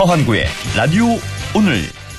허환구의 라디오 오늘.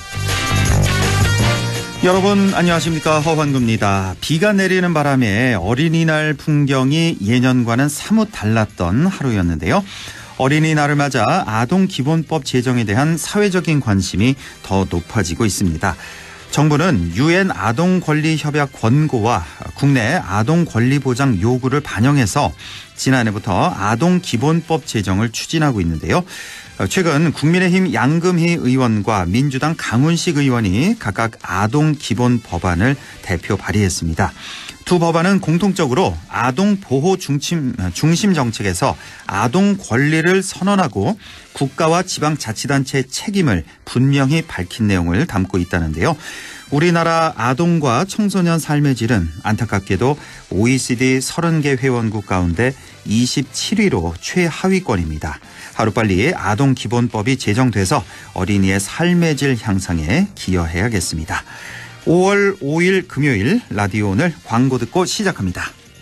여러분 안녕하십니까, 허환구입니다. 비가 내리는 바람에 어린이날 풍경이 예년과는 사뭇 달랐던 하루였는데요. 어린이날을 맞아 아동기본법 제정에 대한 사회적인 관심이 더 높아지고 있습니다. 정부는 유엔 아동권리협약 권고와 국내 아동권리보장 요구를 반영해서 지난해부터 아동기본법 제정을 추진하고 있는데요. 최근 국민의힘 양금희 의원과 민주당 강훈식 의원이 각각 아동기본법안을 대표 발의했습니다. 두 법안은 공통적으로 아동보호 중심 정책에서 아동 권리를 선언하고 국가와 지방자치단체의 책임을 분명히 밝힌 내용을 담고 있다는데요. 우리나라 아동과 청소년 삶의 질은 안타깝게도 OECD 30개 회원국 가운데 27위로 최하위권입니다. 하루빨리 아동기본법이 제정돼서 어린이의 삶의 질 향상에 기여해야겠습니다. 5월 5일 금요일 라디오 오늘 광고 듣고 시작합니다.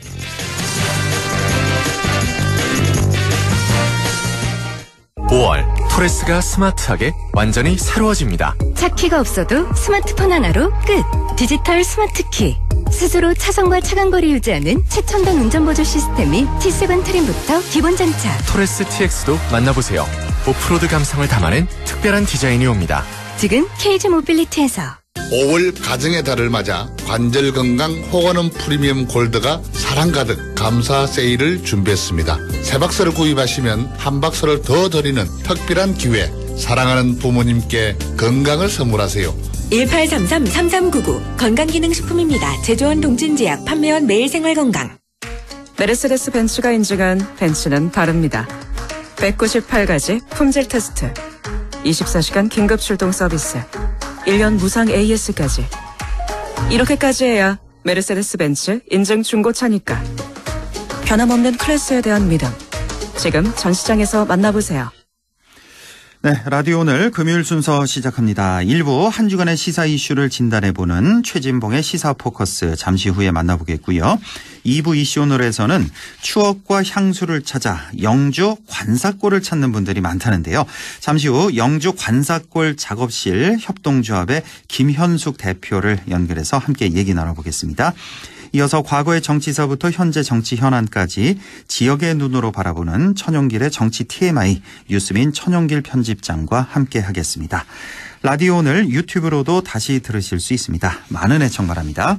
토레스가 스마트하게 완전히 새로워집니다. 차키가 없어도 스마트폰 하나로 끝. 디지털 스마트키. 스스로 차선과 차간거리 유지하는 최첨단 운전보조 시스템이 T7 트림부터 기본 장착. 토레스 TX도 만나보세요. 오프로드 감성을 담아낸 특별한 디자인이 옵니다. 지금 KG 모빌리티에서 5월 가정의 달을 맞아 관절 건강 호건음 프리미엄 골드가 사랑 가득 감사 세일을 준비했습니다. 세 박스를 구입하시면 한 박스를 더 드리는 특별한 기회. 사랑하는 부모님께 건강을 선물하세요. 1833-3399 건강기능식품입니다. 제조원 동진제약, 판매원 매일생활건강. 메르세데스 벤츠가 인증한 벤츠는 다릅니다. 198가지 품질 테스트, 24시간 긴급 출동 서비스, 1년 무상 AS까지. 이렇게까지 해야 메르세데스 벤츠 인증 중고차니까. 변함없는 클래스에 대한 믿음. 지금 전시장에서 만나보세요. 네, 라디오 오늘 금요일 순서 시작합니다. 1부 한 주간의 시사 이슈를 진단해보는 최진봉의 시사 포커스 잠시 후에 만나보겠고요. 2부 이슈 오늘에서는 추억과 향수를 찾아 영주 관사골을 찾는 분들이 많다는데요. 잠시 후 영주 관사골 작업실 협동조합의 김현숙 대표를 연결해서 함께 얘기 나눠보겠습니다. 이어서 과거의 정치사부터 현재 정치 현안까지 지역의 눈으로 바라보는 천용길의 정치 TMI 뉴스민 천용길 편집장과 함께 하겠습니다. 라디오 오늘 유튜브로도 다시 들으실 수 있습니다. 많은 애청 바랍니다.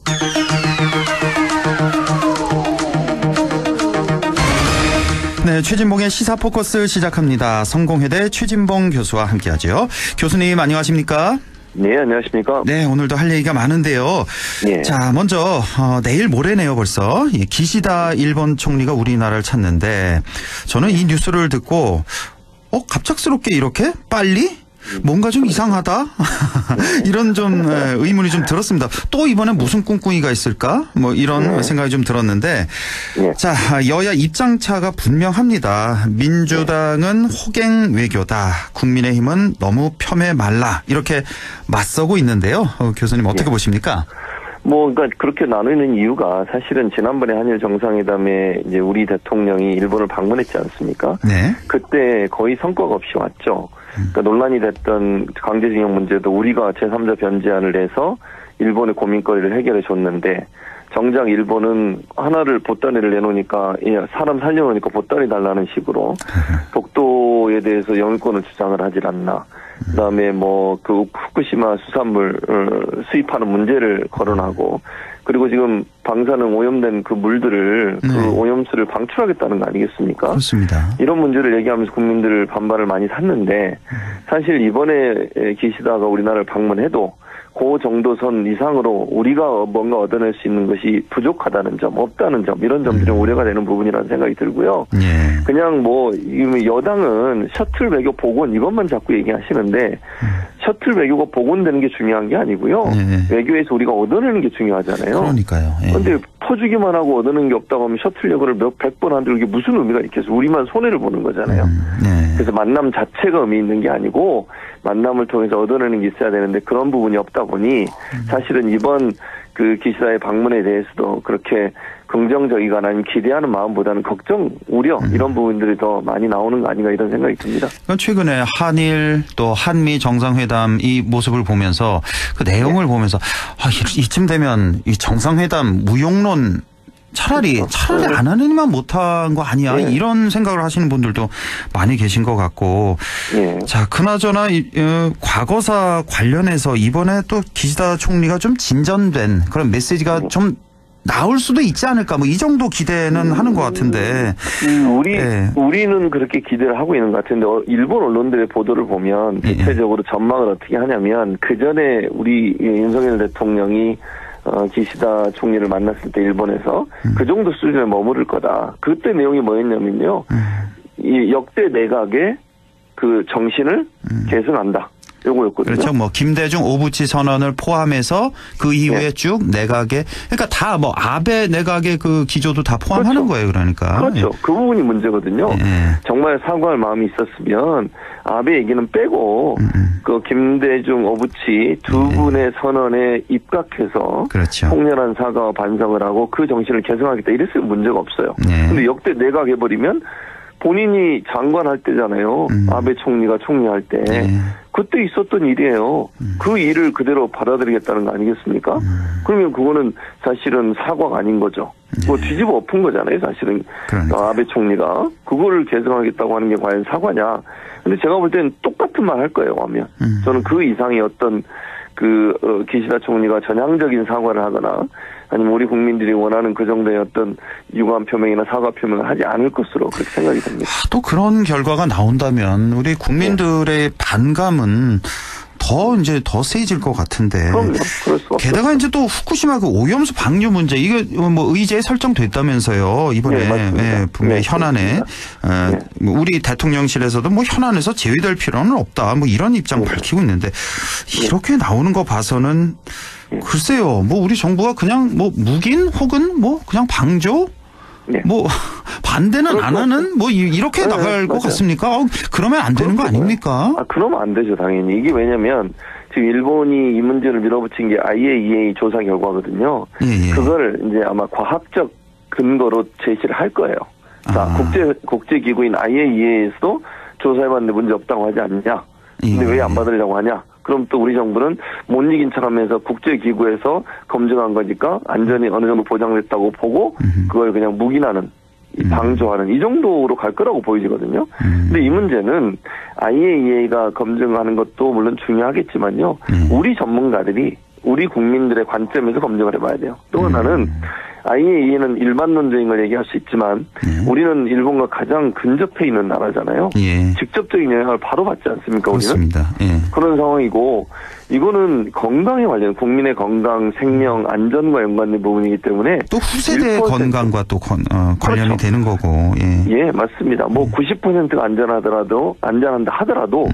네, 최진봉의 시사포커스 시작합니다. 성공회대 최진봉 교수와 함께하죠. 교수님 안녕하십니까? 네, 안녕하십니까? 네, 오늘도 할 얘기가 많은데요. 네. 자, 먼저 내일 모레네요 벌써. 기시다 일본 총리가 우리나라를 찾는데 저는 이 뉴스를 듣고 갑작스럽게 이렇게 빨리? 뭔가 좀 이상하다? 이런 좀 의문이 좀 들었습니다. 또 이번에 무슨 꿍꿍이가 있을까? 뭐 이런 생각이 좀 들었는데 자, 여야 입장차가 분명합니다. 민주당은 호갱 외교다. 국민의힘은 너무 폄훼 말라. 이렇게 맞서고 있는데요. 교수님 어떻게 보십니까? 그러니까 그렇게 나누는 이유가 사실은 지난번에 한일 정상회담에 이제 우리 대통령이 일본을 방문했지 않습니까? 네. 그때 거의 성과가 없이 왔죠. 그러니까 논란이 됐던 강제징용 문제도 우리가 제3자 변제안을 내서 일본의 고민거리를 해결해 줬는데 정작 일본은 하나를 보따리를 내놓으니까 사람 살려놓으니까 보따리 달라는 식으로 독도에 대해서 영유권을 주장을 하질 않나. 그다음에 그 후쿠시마 수산물 수입하는 문제를 거론하고 그리고 지금 방사능 오염된 그 물들을 그 오염수를 방출하겠다는 거 아니겠습니까? 그렇습니다. 이런 문제를 얘기하면서 국민들 반발을 많이 샀는데 사실 이번에 기시다가 우리나라를 방문해도 그 정도 선 이상으로 우리가 뭔가 얻어낼 수 있는 것이 부족하다는 점, 없다는 점, 이런 점들이 좀 우려가 되는 부분이라는 생각이 들고요. 예. 그냥 여당은 셔틀 외교 복원 이것만 자꾸 얘기하시는데 셔틀 외교가 복원되는 게 중요한 게 아니고요. 예. 외교에서 우리가 얻어내는 게 중요하잖아요. 그러니까요. 그런데 퍼주기만 하고 얻어내는 게 없다고 하면 셔틀 외교를 백 번 한들 이게 무슨 의미가 있겠어요? 우리만 손해를 보는 거잖아요. 네. 그래서 만남 자체가 의미 있는 게 아니고 만남을 통해서 얻어내는 게 있어야 되는데 그런 부분이 없다 보니 사실은 이번 그 기시다의 방문에 대해서도 그렇게 긍정적이거나 아니면 기대하는 마음보다는 걱정, 우려 이런 부분들이 더 많이 나오는 거 아닌가 이런 생각이 듭니다. 최근에 한일 또 한미 정상회담 이 모습을 보면서 그 내용을 보면서 이쯤 되면 이 정상회담 무용론 차라리 안 하느니만 못한 거 아니야 이런 생각을 하시는 분들도 많이 계신 것 같고 자 그나저나 과거사 관련해서 이번에 또 기시다 총리가 좀 진전된 그런 메시지가 좀 나올 수도 있지 않을까 뭐 이 정도 기대는 하는 것 같은데 우리는 그렇게 기대를 하고 있는 것 같은데 일본 언론들의 보도를 보면 대체적으로 전망을 어떻게 하냐면 그 전에 우리 윤석열 대통령이 기시다 총리를 만났을 때 일본에서 그 정도 수준에 머무를 거다. 그때 내용이 뭐였냐면요. 이 역대 내각의 그 정신을 계승한다. 요거였거든요. 그렇죠. 뭐 김대중 오부치 선언을 포함해서 그 이후에 쭉 내각의 그러니까 다 뭐 아베 내각의 그 기조도 다 포함하는 거예요. 그러니까. 그렇죠. 그 부분이 문제거든요. 정말 사과할 마음이 있었으면 아베 얘기는 빼고 그 김대중 오부치 두 분의 선언에 입각해서 그렇죠. 통렬한 사과와 반성을 하고 그 정신을 계승하겠다 이랬으면 문제가 없어요. 근데 역대 내각 해버리면 본인이 장관할 때잖아요. 아베 총리가 총리할 때. 그때 있었던 일이에요. 그 일을 그대로 받아들이겠다는 거 아니겠습니까? 그러면 그거는 사실은 사과가 아닌 거죠. 뭐 뒤집어 엎은 거잖아요. 사실은 그러니까. 아베 총리가. 그거를 개정하겠다고 하는 게 과연 사과냐. 근데 제가 볼 때는 똑같은 말 할 거예요. 하면. 저는 그 이상의 어떤 기시다 총리가 전향적인 사과를 하거나 아니면 우리 국민들이 원하는 그 정도의 어떤 유감 표명이나 사과 표명을 하지 않을 것으로 그렇게 생각이 됩니다. 또 그런 결과가 나온다면 우리 국민들의 반감은 더 세질 것 같은데. 그럼요. 그럴 수가 게다가 없어요. 이제 또 후쿠시마 그 오염수 방류 문제 이게 뭐 의제에 설정됐다면서요. 이번에 분명히 현안에 우리 대통령실에서도 뭐 현안에서 제외될 필요는 없다. 뭐 이런 입장 밝히고 있는데 이렇게 나오는 거 봐서는 글쎄요. 뭐 우리 정부가 그냥 뭐 묵인 혹은 뭐 그냥 방조 뭐 반대는 안 하는 뭐 이렇게 나갈 것 같습니까? 그러면 안 되는 거 아닙니까? 그러면 안 되죠, 당연히. 이게 왜냐면 지금 일본이 이 문제를 밀어붙인 게 IAEA 조사 결과거든요. 그걸 이제 아마 과학적 근거로 제시를 할 거예요. 자, 국제기구인 IAEA에서도 조사해봤는데 문제 없다고 하지 않느냐? 근데 왜 안 받으려고 하냐? 그럼 또 우리 정부는 못 이긴 척하면서 국제기구에서 검증한 거니까 안전이 어느 정도 보장됐다고 보고 그걸 그냥 묵인하는 방조하는 이 정도로 갈 거라고 보이거든요. 근데 이 문제는 IAEA가 검증하는 것도 물론 중요하겠지만요. 우리 전문가들이 우리 국민들의 관점에서 검증을 해봐야 돼요. 또 하나는 IAEA는 일반론적인 걸 얘기할 수 있지만 우리는 일본과 가장 근접해 있는 나라잖아요. 직접적인 영향을 바로 받지 않습니까? 그렇습니다. 우리는? 그런 상황이고 이거는 건강에 관련 국민의 건강, 생명, 안전과 연관된 부분이기 때문에 또 후세대의 건강과 또 관련이 되는 거고. 예, 맞습니다. 뭐 90%가 안전한다 하더라도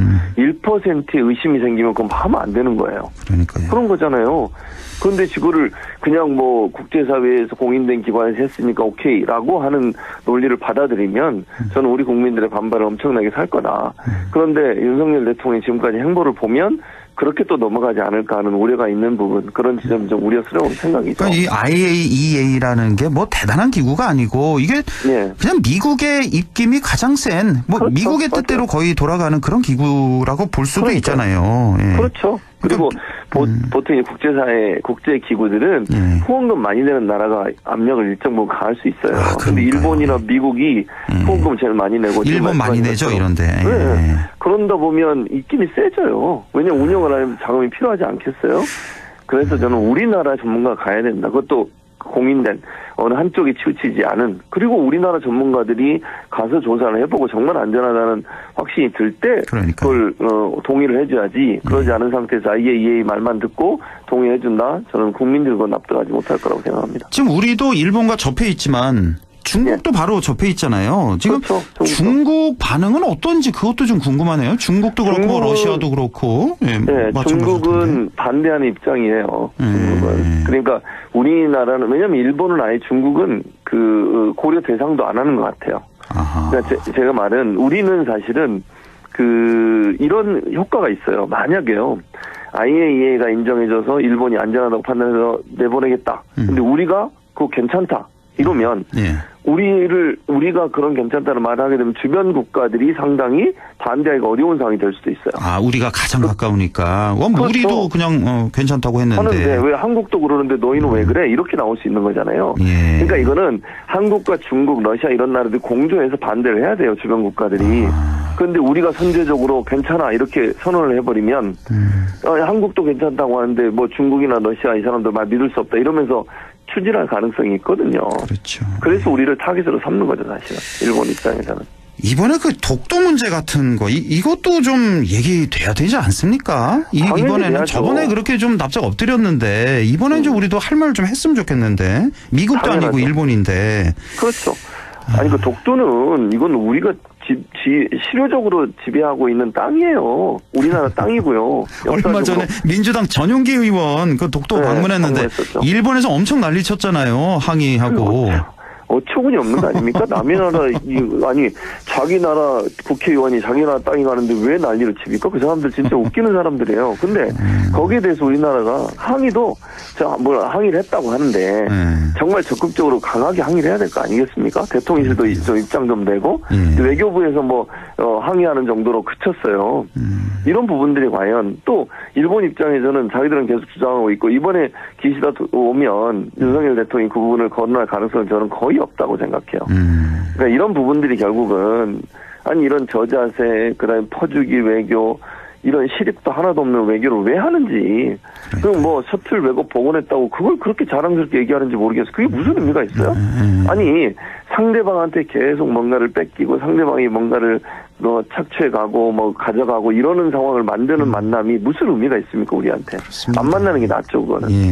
1%의 의심이 생기면 그건 하면 안 되는 거예요. 그러니까요. 그런 거잖아요. 그런데 지구를 그냥 뭐 국제사회에서 공인된 기관에서 했으니까 오케이라고 하는 논리를 받아들이면 저는 우리 국민들의 반발을 엄청나게 살 거다. 그런데 윤석열 대통령이 지금까지 행보를 보면 그렇게 또 넘어가지 않을까 하는 우려가 있는 부분 그런 지점이 좀 우려스러운 생각이죠. 그러니까 이 IAEA라는 게 뭐 대단한 기구가 아니고 이게 그냥 미국의 입김이 가장 센 뭐 그렇죠. 미국의 뜻대로 거의 돌아가는 그런 기구라고 볼 수도 있잖아요. 그렇죠. 그리고 보통 이 국제 기구들은 후원금 많이 내는 나라가 압력을 일정 부분 가할 수 있어요. 그런데 일본이나 미국이 후원금 제일 많이 내고 일본 많이 내죠 이런데. 그런다 보면 입김이 세져요. 왜냐하면 운영을 하려면 자금이 필요하지 않겠어요? 그래서 저는 우리나라 전문가가 가야 된다. 그것도 공인된 어느 한쪽에 치우치지 않은 그리고 우리나라 전문가들이 가서 조사를 해보고 정말 안전하다는 확신이 들 때 그걸 동의를 해줘야지 그러지 않은 상태에서 IAEA 말만 듣고 동의해준다? 저는 국민들이 그건 납득하지 못할 거라고 생각합니다. 지금 우리도 일본과 접해 있지만 중국도 바로 접해 있잖아요. 지금 그렇죠. 중국 반응은 어떤지 그것도 좀 궁금하네요. 중국도 그렇고 러시아도 그렇고. 중국은 반대하는 입장이에요. 중국은. 그러니까 우리나라는 왜냐하면 일본은 아예 중국은 그 고려 대상도 안 하는 것 같아요. 그러니까 제가 말은 우리는 사실은 이런 효과가 있어요. 만약에요. IAEA가 인정해줘서 일본이 안전하다고 판단해서 내보내겠다. 근데 우리가 그거 괜찮다. 이러면 우리가 그런 괜찮다는 말을 하게 되면 주변 국가들이 상당히 반대하기가 어려운 상황이 될 수도 있어요. 아, 우리가 가장 가까우니까. 그렇죠. 우리도 그냥 괜찮다고 했는데. 하는데 왜 한국도 그러는데 너희는 왜 그래? 이렇게 나올 수 있는 거잖아요. 그러니까 이거는 한국과 중국, 러시아 이런 나라들이 공조해서 반대를 해야 돼요. 주변 국가들이. 그런데 우리가 선제적으로 괜찮아 이렇게 선언을 해버리면 한국도 괜찮다고 하는데 뭐 중국이나 러시아 이 사람들 말 믿을 수 없다 이러면서 추진할 가능성이 있거든요. 그렇죠. 그래서 우리를 타깃으로 삼는 거죠, 사실은. 일본 입장에서는. 이번에 그 독도 문제 같은 거, 이것도 좀 얘기돼야 되지 않습니까? 이번에는 돼야죠. 저번에 그렇게 좀 납작 엎드렸는데, 이번에 좀 우리도 할 말 좀 했으면 좋겠는데, 미국도 당연하죠. 아니고 일본인데. 그렇죠. 아니, 그 독도는, 이건 우리가 실효적으로 지배하고 있는 땅이에요. 우리나라 땅이고요. 얼마 전에 민주당 전용기 의원 그 독도 방문했는데 일본에서 엄청 난리 쳤잖아요. 항의하고. 어처구니 없는 거 아닙니까? 남의 나라, 아니, 자기 나라 국회의원이 자기 나라 땅이 가는데 왜 난리를 칩니까? 그 사람들 진짜 웃기는 사람들이에요. 근데 거기에 대해서 우리나라가 항의를 했다고 하는데 정말 적극적으로 강하게 항의를 해야 될 거 아니겠습니까? 대통령실도 좀 입장 좀 내고 외교부에서 항의하는 정도로 그쳤어요. 이런 부분들이 과연 또 일본 입장에서는 자기들은 계속 주장하고 있고 이번에 기시다 오면 윤석열 대통령이 그 부분을 거론할 가능성은 저는 거의 없다고 생각해요. 그러니까 이런 부분들이 결국은 이런 저자세, 그다음에 퍼주기 외교 이런 실익도 하나도 없는 외교를 왜 하는지. 그럼 셔틀 왜곡 복원했다고 그걸 그렇게 자랑스럽게 얘기하는지 모르겠어요. 그게 무슨 의미가 있어요? 아니 상대방한테 계속 뭔가를 뺏기고 상대방이 뭔가를 착취해가고 가져가고 이러는 상황을 만드는 만남이 무슨 의미가 있습니까 우리한테. 그렇습니다. 안 만나는 게 낫죠 그거는. 예.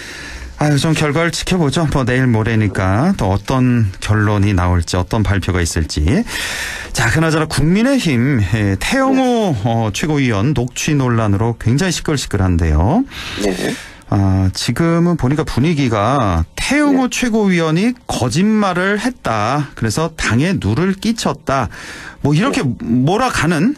좀 결과를 지켜보죠. 내일 모레니까 또 어떤 결론이 나올지 어떤 발표가 있을지. 자, 그나저나 국민의힘 태영호 최고위원 녹취 논란으로 굉장히 시끌시끌한데요. 네. 지금은 보니까 분위기가 태영호 최고위원이 거짓말을 했다. 그래서 당에 누를 끼쳤다. 이렇게 몰아가는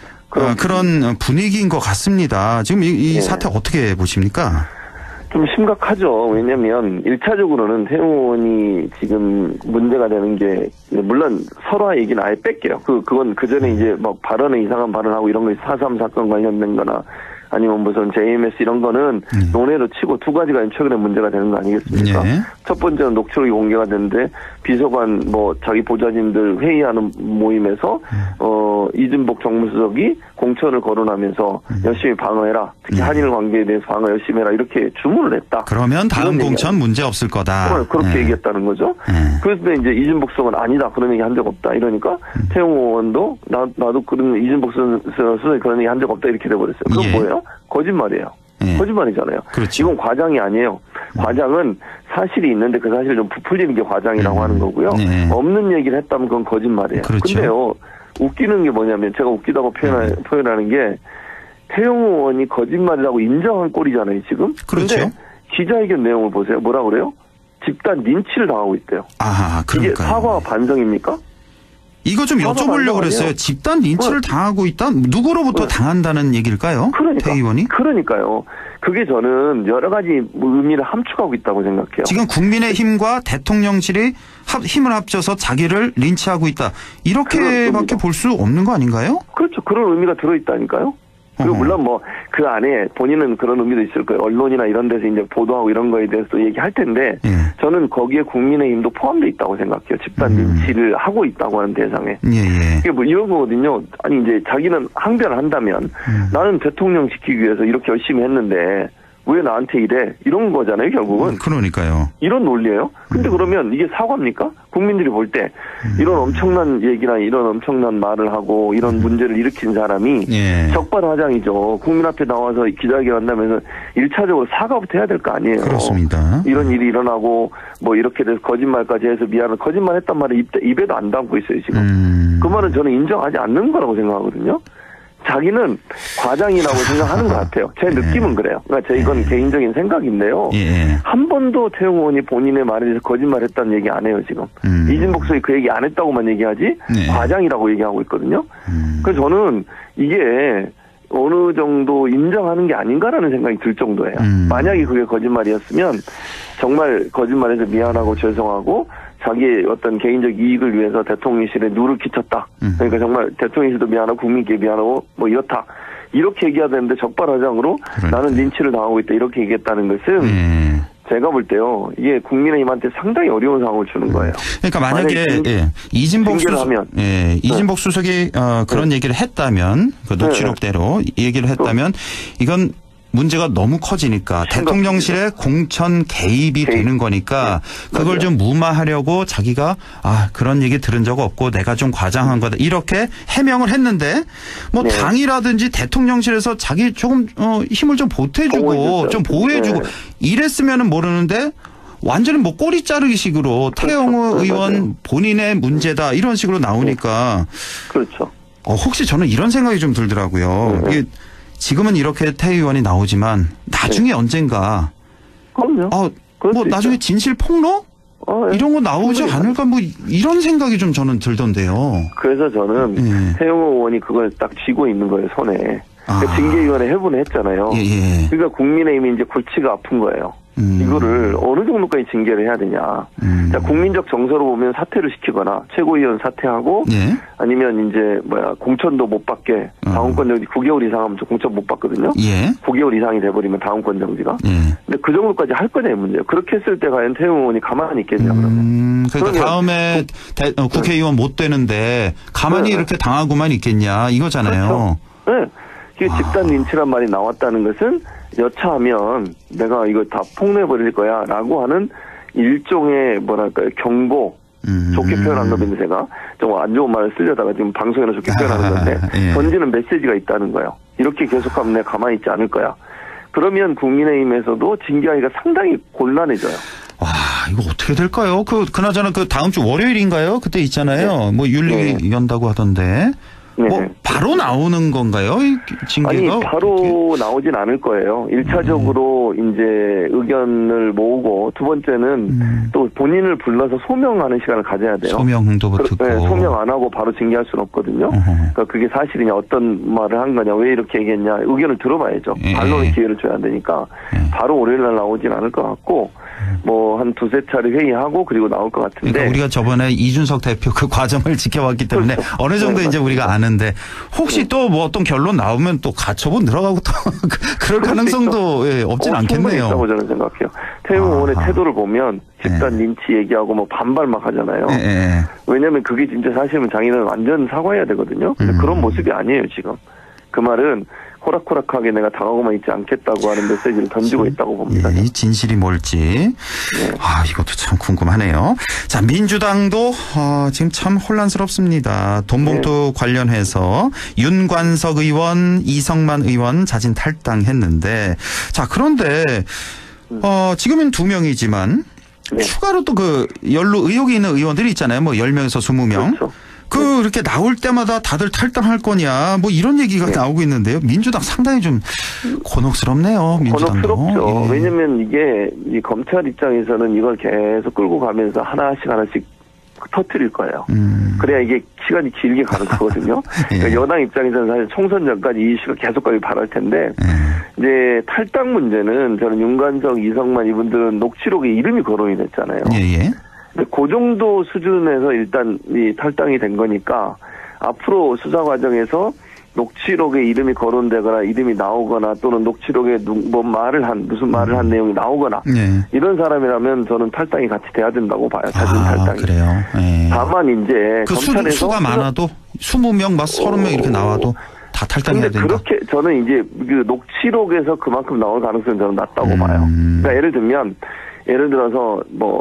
그런 분위기인 것 같습니다. 지금 이 사태 어떻게 보십니까? 좀 심각하죠. 왜냐면 1차적으로는 태영호 의원이 지금 문제가 되는 게 물론 설화 얘기는 아예 뺄게요. 그건 그전에 이제 발언에 이상한 발언하고 이런 거 4.3 사건 관련된 거나 아니면 무슨 JMS 이런 거는 논외로 치고 두 가지가 최근에 문제가 되는 거 아니겠습니까? 첫 번째는 녹취록이 공개가 됐는데 비서관 자기 보좌진들 회의하는 모임에서 이준복 정무수석이 공천을 거론하면서 열심히 방어해라. 특히 한일 관계에 대해서 방어 열심히 해라. 이렇게 주문을 했다. 그러면 다음 공천 문제 없을 거다. 그렇게 얘기했다는 거죠. 그래서 이제 이준복 수석은 아니다. 그런 얘기 한 적 없다. 이러니까 태영호 의원도 나도 그런 이준복 수석이 그런 얘기 한 적 없다. 이렇게 돼버렸어요. 그건 뭐예요? 거짓말이에요. 거짓말이잖아요. 그렇죠. 이건 과장이 아니에요. 과장은 사실이 있는데 그 사실을 좀 부풀리는 게 과장이라고 하는 거고요. 없는 얘기를 했다면 그건 거짓말이에요. 그렇죠. 근데요. 웃기는 게 뭐냐면 제가 웃기다고 표현하는 게 태영호 의원이 거짓말이라고 인정한 꼴이잖아요. 지금. 그렇죠. 근데 기자회견 내용을 보세요. 뭐라 그래요? 집단 린치를 당하고 있대요. 그러니까요. 이게 사과와 반성입니까? 이거 좀 여쭤보려고 그랬어요. 집단 린치를 당하고 있다? 누구로부터 당한다는 얘기일까요? 태 의원이? 그러니까요. 그게 저는 여러 가지 의미를 함축하고 있다고 생각해요. 지금 국민의힘과 대통령실이 힘을 합쳐서 자기를 린치하고 있다. 이렇게밖에 볼 수 없는 거 아닌가요? 그렇죠. 그런 의미가 들어있다니까요. 그리고 물론 그 안에 본인은 그런 의미도 있을 거예요. 언론이나 이런 데서 이제 보도하고 이런 거에 대해서 얘기할 텐데 저는 거기에 국민의힘도 포함되어 있다고 생각해요. 집단 린치를 하고 있다고 하는 대상에. 이게 이런 거거든요. 아니 이제 자기는 항변을 한다면 나는 대통령 지키기 위해서 이렇게 열심히 했는데 왜 나한테 이래? 이런 거잖아요, 결국은. 그러니까요. 이런 논리예요. 근데 그러면 이게 사과입니까? 국민들이 볼 때 이런 엄청난 얘기나 이런 엄청난 말을 하고 이런 문제를 일으킨 사람이 적반하장이죠. 국민 앞에 나와서 기자회견 한다면서 1차적으로 사과부터 해야 될 거 아니에요. 그렇습니다. 이런 일이 일어나고 이렇게 돼서 거짓말까지 해서 미안한 거짓말 했단 말을 입에도 안 담고 있어요, 지금. 그 말은 저는 인정하지 않는 거라고 생각하거든요. 자기는 과장이라고 생각하는 것 같아요. 제 느낌은 그래요. 그러니까 이건 개인적인 생각인데요. 한 번도 태영호 의원이 본인의 말에 대해서 거짓말했다는 얘기 안 해요, 지금. 이준복 수석이 그 얘기 안 했다고만 얘기하지 과장이라고 얘기하고 있거든요. 그래서 저는 이게 어느 정도 인정하는 게 아닌가라는 생각이 들 정도예요. 만약에 그게 거짓말이었으면 정말 거짓말해서 미안하고 죄송하고 자기의 어떤 개인적 이익을 위해서 대통령실에 누를 끼쳤다. 그러니까 정말 대통령실도 미안하고 국민께 미안하고 뭐 이렇다. 이렇게 얘기해야 되는데 적발하장으로 나는 린치를 당하고 있다. 이렇게 얘기했다는 것은 제가 볼 때요. 이게 국민의힘한테 상당히 어려운 상황을 주는 거예요. 그러니까 만약에 이진복 수석이 그런 얘기를 했다면 그 녹취록대로 얘기를 했다면 이건 문제가 너무 커지니까 대통령실에 공천 개입이 되는 거니까 그걸 좀 무마하려고 자기가 그런 얘기 들은 적 없고 내가 좀 과장한 거다 이렇게 해명을 했는데 뭐 당이라든지 대통령실에서 자기 조금 힘을 좀 보태주고 좀 보호해주고 이랬으면은 모르는데 완전히 뭐 꼬리 자르기식으로 태영호 의원 본인의 문제다 이런 식으로 나오니까 그렇죠. 혹시 저는 이런 생각이 좀 들더라고요. 이게 지금은 이렇게 태 의원이 나오지만 나중에 언젠가 그럼요. 뭐 나중에 진실 폭로 이런 거 나오지 않을까 뭐 이런 생각이 좀 저는 들던데요. 그래서 저는 태영호 의원이 그걸 딱 쥐고 있는 거예요 손에. 그러니까 징계위원회 해부는 했잖아요. 그러니까 국민의힘이 이제 골치가 아픈 거예요. 이거를 어느 정도까지 징계를 해야 되냐. 자, 국민적 정서로 보면 사퇴를 시키거나 최고위원 사퇴하고 아니면 이제 공천도 못 받게 당원권 정지 9개월 이상 하면 공천 못 받거든요. 9개월 이상이 돼버리면 당원권 정지가. 근데 그 정도까지 할 거냐의 문제예요. 그렇게 했을 때 과연 태영 의원이 가만히 있겠냐 그러면. 그러니까 다음에 국회의원 못 되는데 가만히 이렇게 당하고만 있겠냐 이거잖아요. 그렇죠. 네. 이게 집단 린치란 말이 나왔다는 것은 여차하면 내가 이거 다 폭로해버릴 거야 라고 하는 일종의 뭐랄까요 경고 좋게 표현한 겁니다. 제가 좀 안 좋은 말을 쓰려다가 지금 방송에는 좋게 표현하는 건데 던지는 메시지가 있다는 거예요. 이렇게 계속하면 내가 가만히 있지 않을 거야. 그러면 국민의힘에서도 징계하기가 상당히 곤란해져요. 와, 이거 어떻게 될까요? 그나저나 다음 주 월요일인가요? 그때 있잖아요. 뭐 윤리 연다고 하던데. 뭐 바로 나오는 건가요? 이 징계가? 아니 바로 나오진 않을 거예요. 1차적으로 이제 의견을 모으고 두 번째는 또 본인을 불러서 소명하는 시간을 가져야 돼요. 소명도 듣고. 소명 안 하고 바로 징계할 수는 없거든요. 그러니까 그게 사실이냐 어떤 말을 한 거냐 왜 이렇게 얘기했냐 의견을 들어봐야죠. 반론의 기회를 줘야 되니까 바로 월요일 날 나오진 않을 것 같고 뭐 한 두세 차례 회의하고 그리고 나올 것 같은데. 그러니까 우리가 저번에 이준석 대표 그 과정을 지켜봤기 때문에 어느 정도 이제 우리가 아는데 혹시 또 뭐 어떤 결론 나오면 또 가처분 들어가고 또 그럴 가능성도 없진 않겠네요. 있다고 저는 생각해요. 태영 의원의 태도를 보면 집단 린치 얘기하고 뭐 반발 막 하잖아요. 왜냐하면 그게 진짜 사실은 자기는 완전 사과해야 되거든요. 근데 그런 모습이 아니에요 지금. 그 말은 호락호락하게 내가 당하고만 있지 않겠다고 하는 메시지를 던지고 있다고 봅니다. 이 진실이 뭘지. 이것도 참 궁금하네요. 자, 민주당도 지금 참 혼란스럽습니다. 돈봉투 관련해서 윤관석 의원, 이성만 의원 자진 탈당했는데 자, 그런데 지금은 2명이지만 추가로 또 연루 의혹이 있는 의원들이 있잖아요. 뭐 10명에서 20명. 그렇죠. 그렇게 나올 때마다 다들 탈당할 거냐 뭐 이런 얘기가 나오고 있는데요. 민주당 상당히 좀 곤혹스럽네요. 민주당도. 곤혹스럽죠. 왜냐하면 이게 이 검찰 입장에서는 이걸 계속 끌고 가면서 하나씩 터뜨릴 거예요. 그래야 이게 시간이 길게 가는 거거든요. 그러니까 여당 입장에서는 사실 총선 전까지 이 이슈가 계속 가길 바랄 텐데 이제 탈당 문제는 저는 윤관석, 이성만 이분들은 녹취록에 이름이 거론이 됐잖아요. 그 정도 수준에서 일단 이 탈당이 된 거니까 앞으로 수사 과정에서 녹취록에 이름이 거론되거나 이름이 나오거나 또는 녹취록에 무슨 말을 한 내용이 나오거나 이런 사람이라면 저는 탈당이 같이 돼야 된다고 봐요. 자진 탈당이. 그래요. 다만 이제 검찰에서 수가 많아도 20명, 30명 이렇게 나와도 다 탈당해야 된다. 그렇게 저는 이제 그 녹취록에서 그만큼 나올 가능성은 저는 낮다고 봐요. 그러니까 예를 들어서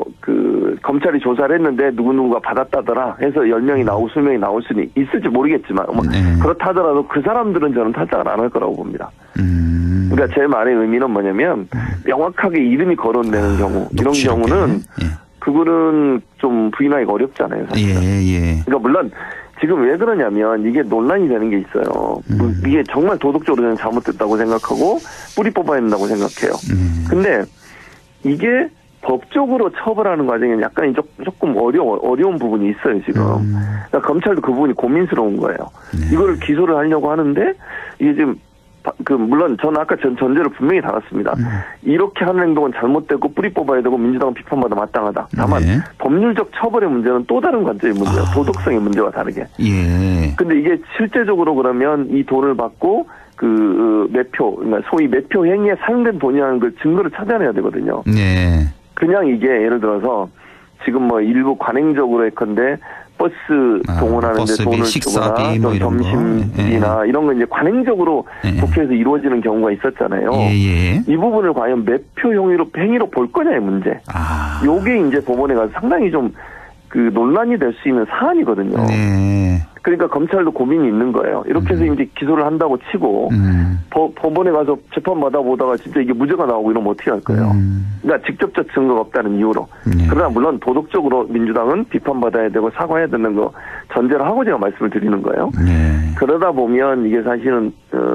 검찰이 조사를 했는데 누구누구가 받았다더라 해서 10명이 나오고 20명이 나올 수는 있을지 모르겠지만 그렇다 하더라도 그 사람들은 저는 탈당을 안 할 거라고 봅니다. 그러니까 제 말의 의미는 뭐냐면 명확하게 이름이 거론되는 경우 이런 경우는 그거는 좀 부인하기가 어렵잖아요. 사실. 그러니까 물론 지금 왜 그러냐면 이게 논란이 되는 게 있어요. 이게 정말 도덕적으로 저는 잘못됐다고 생각하고 뿌리 뽑아야 된다고 생각해요. 근데 이게 법적으로 처벌하는 과정에는 약간 조금 어려운 부분이 있어요, 지금. 그러니까 검찰도 그 부분이 고민스러운 거예요. 이걸 기소를 하려고 하는데, 이게 지금 물론 저는 아까 전제를 분명히 달았습니다. 이렇게 하는 행동은 잘못되고 뿌리 뽑아야 되고 민주당은 비판받아 마땅하다. 다만 네. 법률적 처벌의 문제는 또 다른 관점의 문제예요. 도덕성의 문제와 다르게. 예. 근데 이게 실제적으로 그러면 이 돈을 받고 매표, 그러니까 소위 매표 행위에 사용된 돈이라는 걸 증거를 찾아내야 되거든요. 네. 그냥 이게 예를 들어서 지금 뭐 일부 관행적으로 예컨대 버스 동원하는데 버스비, 돈을 식사비, 주거나 뭐 이런 점심비나 이런 거 이제 관행적으로 국회에서 이루어지는 경우가 있었잖아요. 예. 이 부분을 과연 매표 행위로 볼 거냐의 문제. 요게 이제 법원에 가서 상당히 좀 논란이 될 수 있는 사안이거든요. 네. 그러니까 검찰도 고민이 있는 거예요. 이렇게 해서 이제 기소를 한다고 치고 법원에 가서 재판 받아보다가 진짜 이게 무죄가 나오고 이러면 어떻게 할 거예요. 그러니까 직접적 증거가 없다는 이유로. 그러나 물론 도덕적으로 민주당은 비판받아야 되고 사과해야 되는 거 전제를 하고 제가 말씀을 드리는 거예요. 그러다 보면 이게 사실은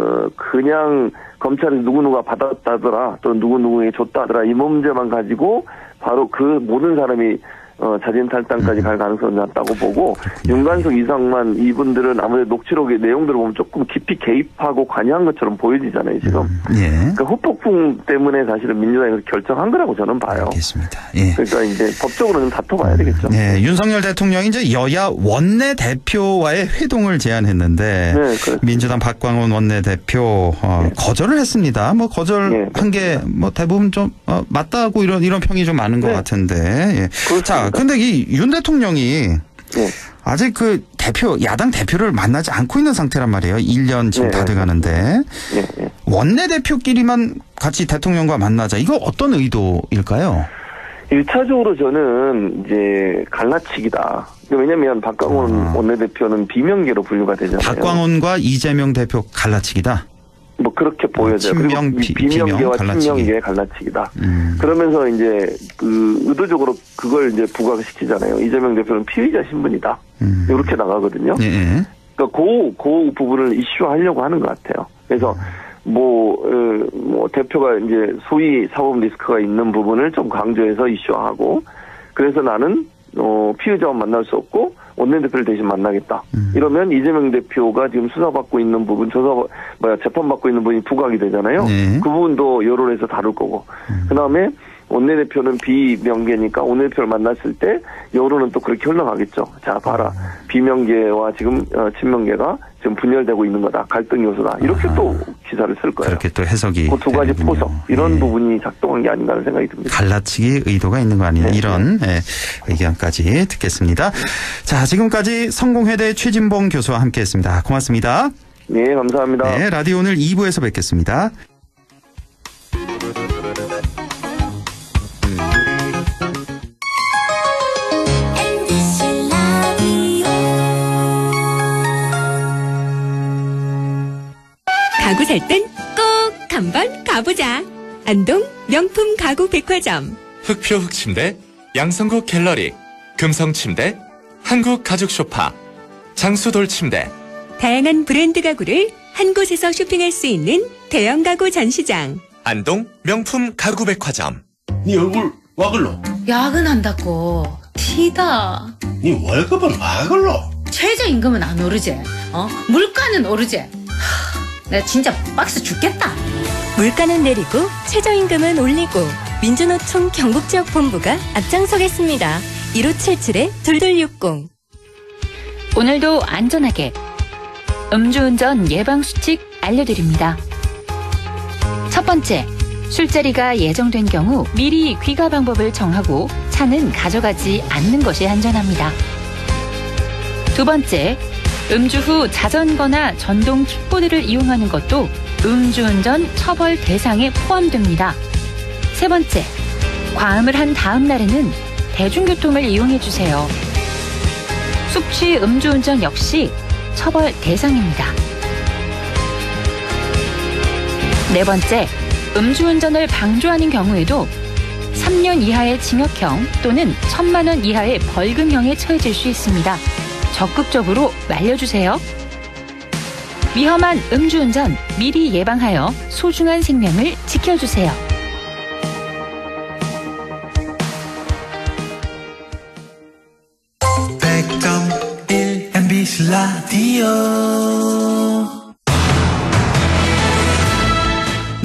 그냥 검찰이 누구누가 받았다더라 또 누구누구에게 줬다더라 이 문제만 가지고 바로 그 모든 사람이 자진 탈당까지 갈 가능성이 낮다고 보고 윤관석 이상만 이분들은 아무래도 녹취록의 내용들을 보면 조금 깊이 개입하고 관여한 것처럼 보여지잖아요 지금. 그 후폭풍 때문에 사실은 민주당이 그렇게 결정한 거라고 저는 봐요. 알겠습니다. 예. 그러니까 이제 법적으로 좀 다퉈봐야 되겠죠. 네, 윤석열 대통령이 이제 여야 원내대표와의 회동을 제안했는데 민주당 박광원 원내대표 거절을 했습니다. 뭐 거절한 게 뭐 대부분 좀 맞다고 이런 평이 좀 많은 것 같은데. 예. 자, 근데 이 윤 대통령이 아직 야당 대표를 만나지 않고 있는 상태란 말이에요. 1년 지금 다 돼가는데. 원내대표끼리만 같이 대통령과 만나자. 이거 어떤 의도일까요? 1차적으로 저는 이제 갈라치기다. 왜냐면 박광원 원내대표는 비명계로 분류가 되잖아요. 박광원과 이재명 대표 갈라치기다? 뭐 그렇게 보여져요. 그리고 비명계와 친명계의 갈라치기다. 그러면서 이제 의도적으로 그걸 이제 부각시키잖아요. 이재명 대표는 피의자 신분이다. 이렇게 나가거든요. 그러니까 그 부분을 이슈화하려고 하는 것 같아요. 그래서 대표가 이제 소위 사법 리스크가 있는 부분을 좀 강조해서 이슈화하고 그래서 나는 피의자와 만날 수 없고 원내대표를 대신 만나겠다. 이러면 이재명 대표가 지금 수사받고 있는 부분, 재판받고 있는 부분이 부각이 되잖아요. 그 부분도 여론에서 다룰 거고. 그 다음에 원내대표는 비명계니까 원내대표를 만났을 때 여론은 또 그렇게 흘러가겠죠. 자, 봐라. 비명계와 지금 친명계가 지금 분열되고 있는 거다. 갈등 요소다. 이렇게 또 기사를 쓸 거예요. 그렇게 또 해석이. 그 두 가지 포석. 이런 부분이 작동한 게 아닌가 하는 생각이 듭니다. 갈라치기 의도가 있는 거 아니냐. 이런 의견까지 듣겠습니다. 자, 지금까지 성공회대 최진봉 교수와 함께했습니다. 고맙습니다. 네, 감사합니다. 네, 라디오 오늘 2부에서 뵙겠습니다. 가구 살 땐 꼭 한번 가보자. 안동 명품 가구 백화점. 흑표 흑침대, 양성국 갤러리, 금성침대, 한국 가죽 소파, 장수돌 침대. 다양한 브랜드 가구를 한 곳에서 쇼핑할 수 있는 대형 가구 전시장. 안동 명품 가구 백화점. 네 얼굴 와 글러? 야근한다고 티다. 네 월급은 와 글러? 최저임금은 안 오르지. 물가는 오르지. 내가 진짜 박스 죽겠다. 물가는 내리고 최저임금은 올리고 민주노총 경북지역본부가 앞장서겠습니다. 1577-2260. 오늘도 안전하게 음주운전 예방수칙 알려드립니다. 첫 번째, 술자리가 예정된 경우 미리 귀가 방법을 정하고 차는 가져가지 않는 것이 안전합니다. 두 번째, 음주 후 자전거나 전동 킥보드를 이용하는 것도 음주운전 처벌 대상에 포함됩니다. 세 번째, 과음을 한 다음 날에는 대중교통을 이용해주세요. 숙취 음주운전 역시 처벌 대상입니다. 네 번째, 음주운전을 방조하는 경우에도 3년 이하의 징역형 또는 1,000만 원 이하의 벌금형에 처해질 수 있습니다. 적극적으로 말려주세요. 위험한 음주운전 미리 예방하여 소중한 생명을 지켜주세요. MBC 라디오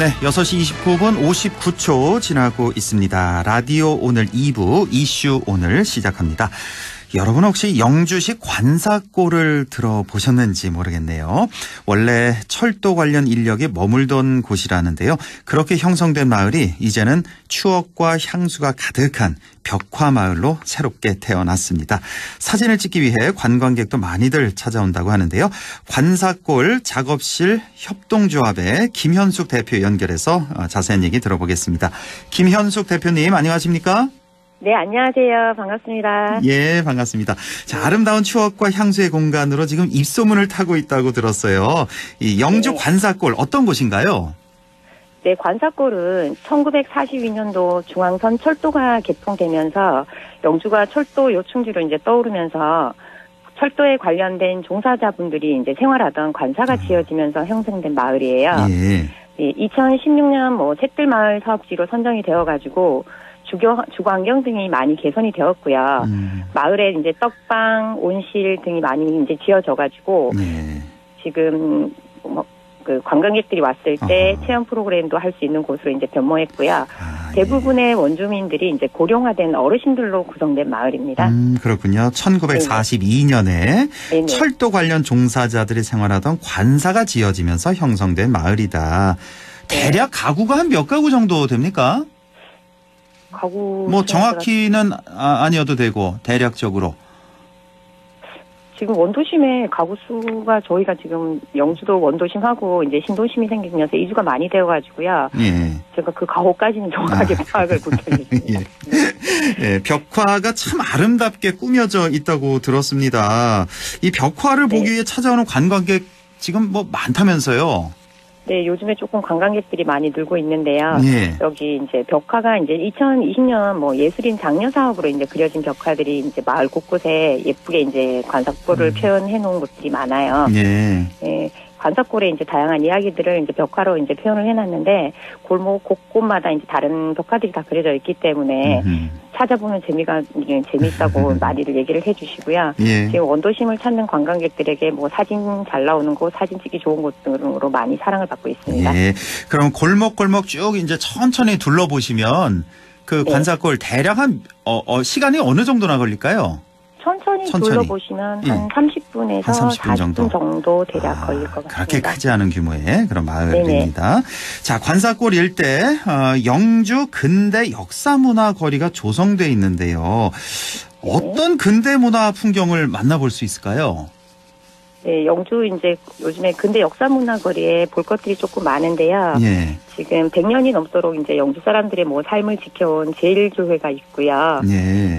네, 6시 29분 59초 지나고 있습니다. 라디오 오늘 2부 이슈 오늘 시작합니다. 여러분 혹시 영주시 관사골을 들어보셨는지 모르겠네요. 원래 철도 관련 인력이 머물던 곳이라는데요. 그렇게 형성된 마을이 이제는 추억과 향수가 가득한 벽화마을로 새롭게 태어났습니다. 사진을 찍기 위해 관광객도 많이들 찾아온다고 하는데요. 관사골 작업실 협동조합의 김현숙 대표 연결해서 자세한 얘기 들어보겠습니다. 김현숙 대표님 안녕하십니까? 네, 안녕하세요. 반갑습니다. 예, 반갑습니다. 자, 아름다운 추억과 향수의 공간으로 지금 입소문을 타고 있다고 들었어요. 이 영주 네. 관사골 어떤 곳인가요? 네, 관사골은 1942년도 중앙선 철도가 개통되면서 영주가 철도 요충지로 이제 떠오르면서 철도에 관련된 종사자분들이 이제 생활하던 관사가 지어지면서 형성된 마을이에요. 예. 2016년 샛들마을 사업지로 선정이 되어가지고 주거 환경 등이 많이 개선이 되었고요. 마을에 이제 떡방, 온실 등이 많이 이제 지어져가지고 지금 그 관광객들이 왔을 때 체험 프로그램도 할 수 있는 곳으로 이제 변모했고요. 대부분의 원주민들이 이제 고령화된 어르신들로 구성된 마을입니다. 그렇군요. 1942년에 네네. 철도 관련 종사자들이 생활하던 관사가 지어지면서 형성된 마을이다. 대략 가구가 한 몇 가구 정도 됩니까? 가구 뭐 정확히는 아니어도 되고 대략적으로. 지금 원도심의 가구 수가 저희가 지금 영주도 원도심하고 이제 신도심이 생기면서 이주가 많이 되어가지고요. 예. 제가 그 가구까지는 정확하게 파악을 못하겠습니다. 예, 벽화가 참 아름답게 꾸며져 있다고 들었습니다. 이 벽화를 보기 위해 찾아오는 관광객 지금 뭐 많다면서요? 네, 요즘에 조금 관광객들이 많이 늘고 있는데요. 예. 여기 이제 벽화가 이제 2020년 예술인 장려 사업으로 이제 그려진 벽화들이 이제 마을 곳곳에 예쁘게 이제 관사골을 표현해 놓은 곳들이 많아요. 예. 예. 관사골에 이제 다양한 이야기들을 이제 벽화로 이제 표현을 해놨는데 골목 곳곳마다 이제 다른 벽화들이 다 그려져 있기 때문에 찾아보면 재미가 이제 재미있다고 많이들 얘기를 해주시고요. 예. 지금 원도심을 찾는 관광객들에게 사진 잘 나오는 곳, 사진 찍기 좋은 곳 등으로 많이 사랑을 받고 있습니다. 예. 그럼 골목골목 쭉 이제 천천히 둘러보시면 그 관사골 대략 한 시간이 어느 정도나 걸릴까요? 천천히 둘러보시면 한 30분에서 한 30분 40분 정도 대략 걸릴 것 같습니다. 그렇게 크지 않은 규모의 그런 마을입니다. 자, 관사골 일대 영주 근대 역사문화 거리가 조성돼 있는데요. 어떤 근대 문화 풍경을 만나볼 수 있을까요? 네, 영주 이제 요즘에 근대 역사문화 거리에 볼 것들이 조금 많은데요. 예. 지금 100년이 넘도록 이제 영주 사람들의 삶을 지켜온 제일교회가 있고요. 예.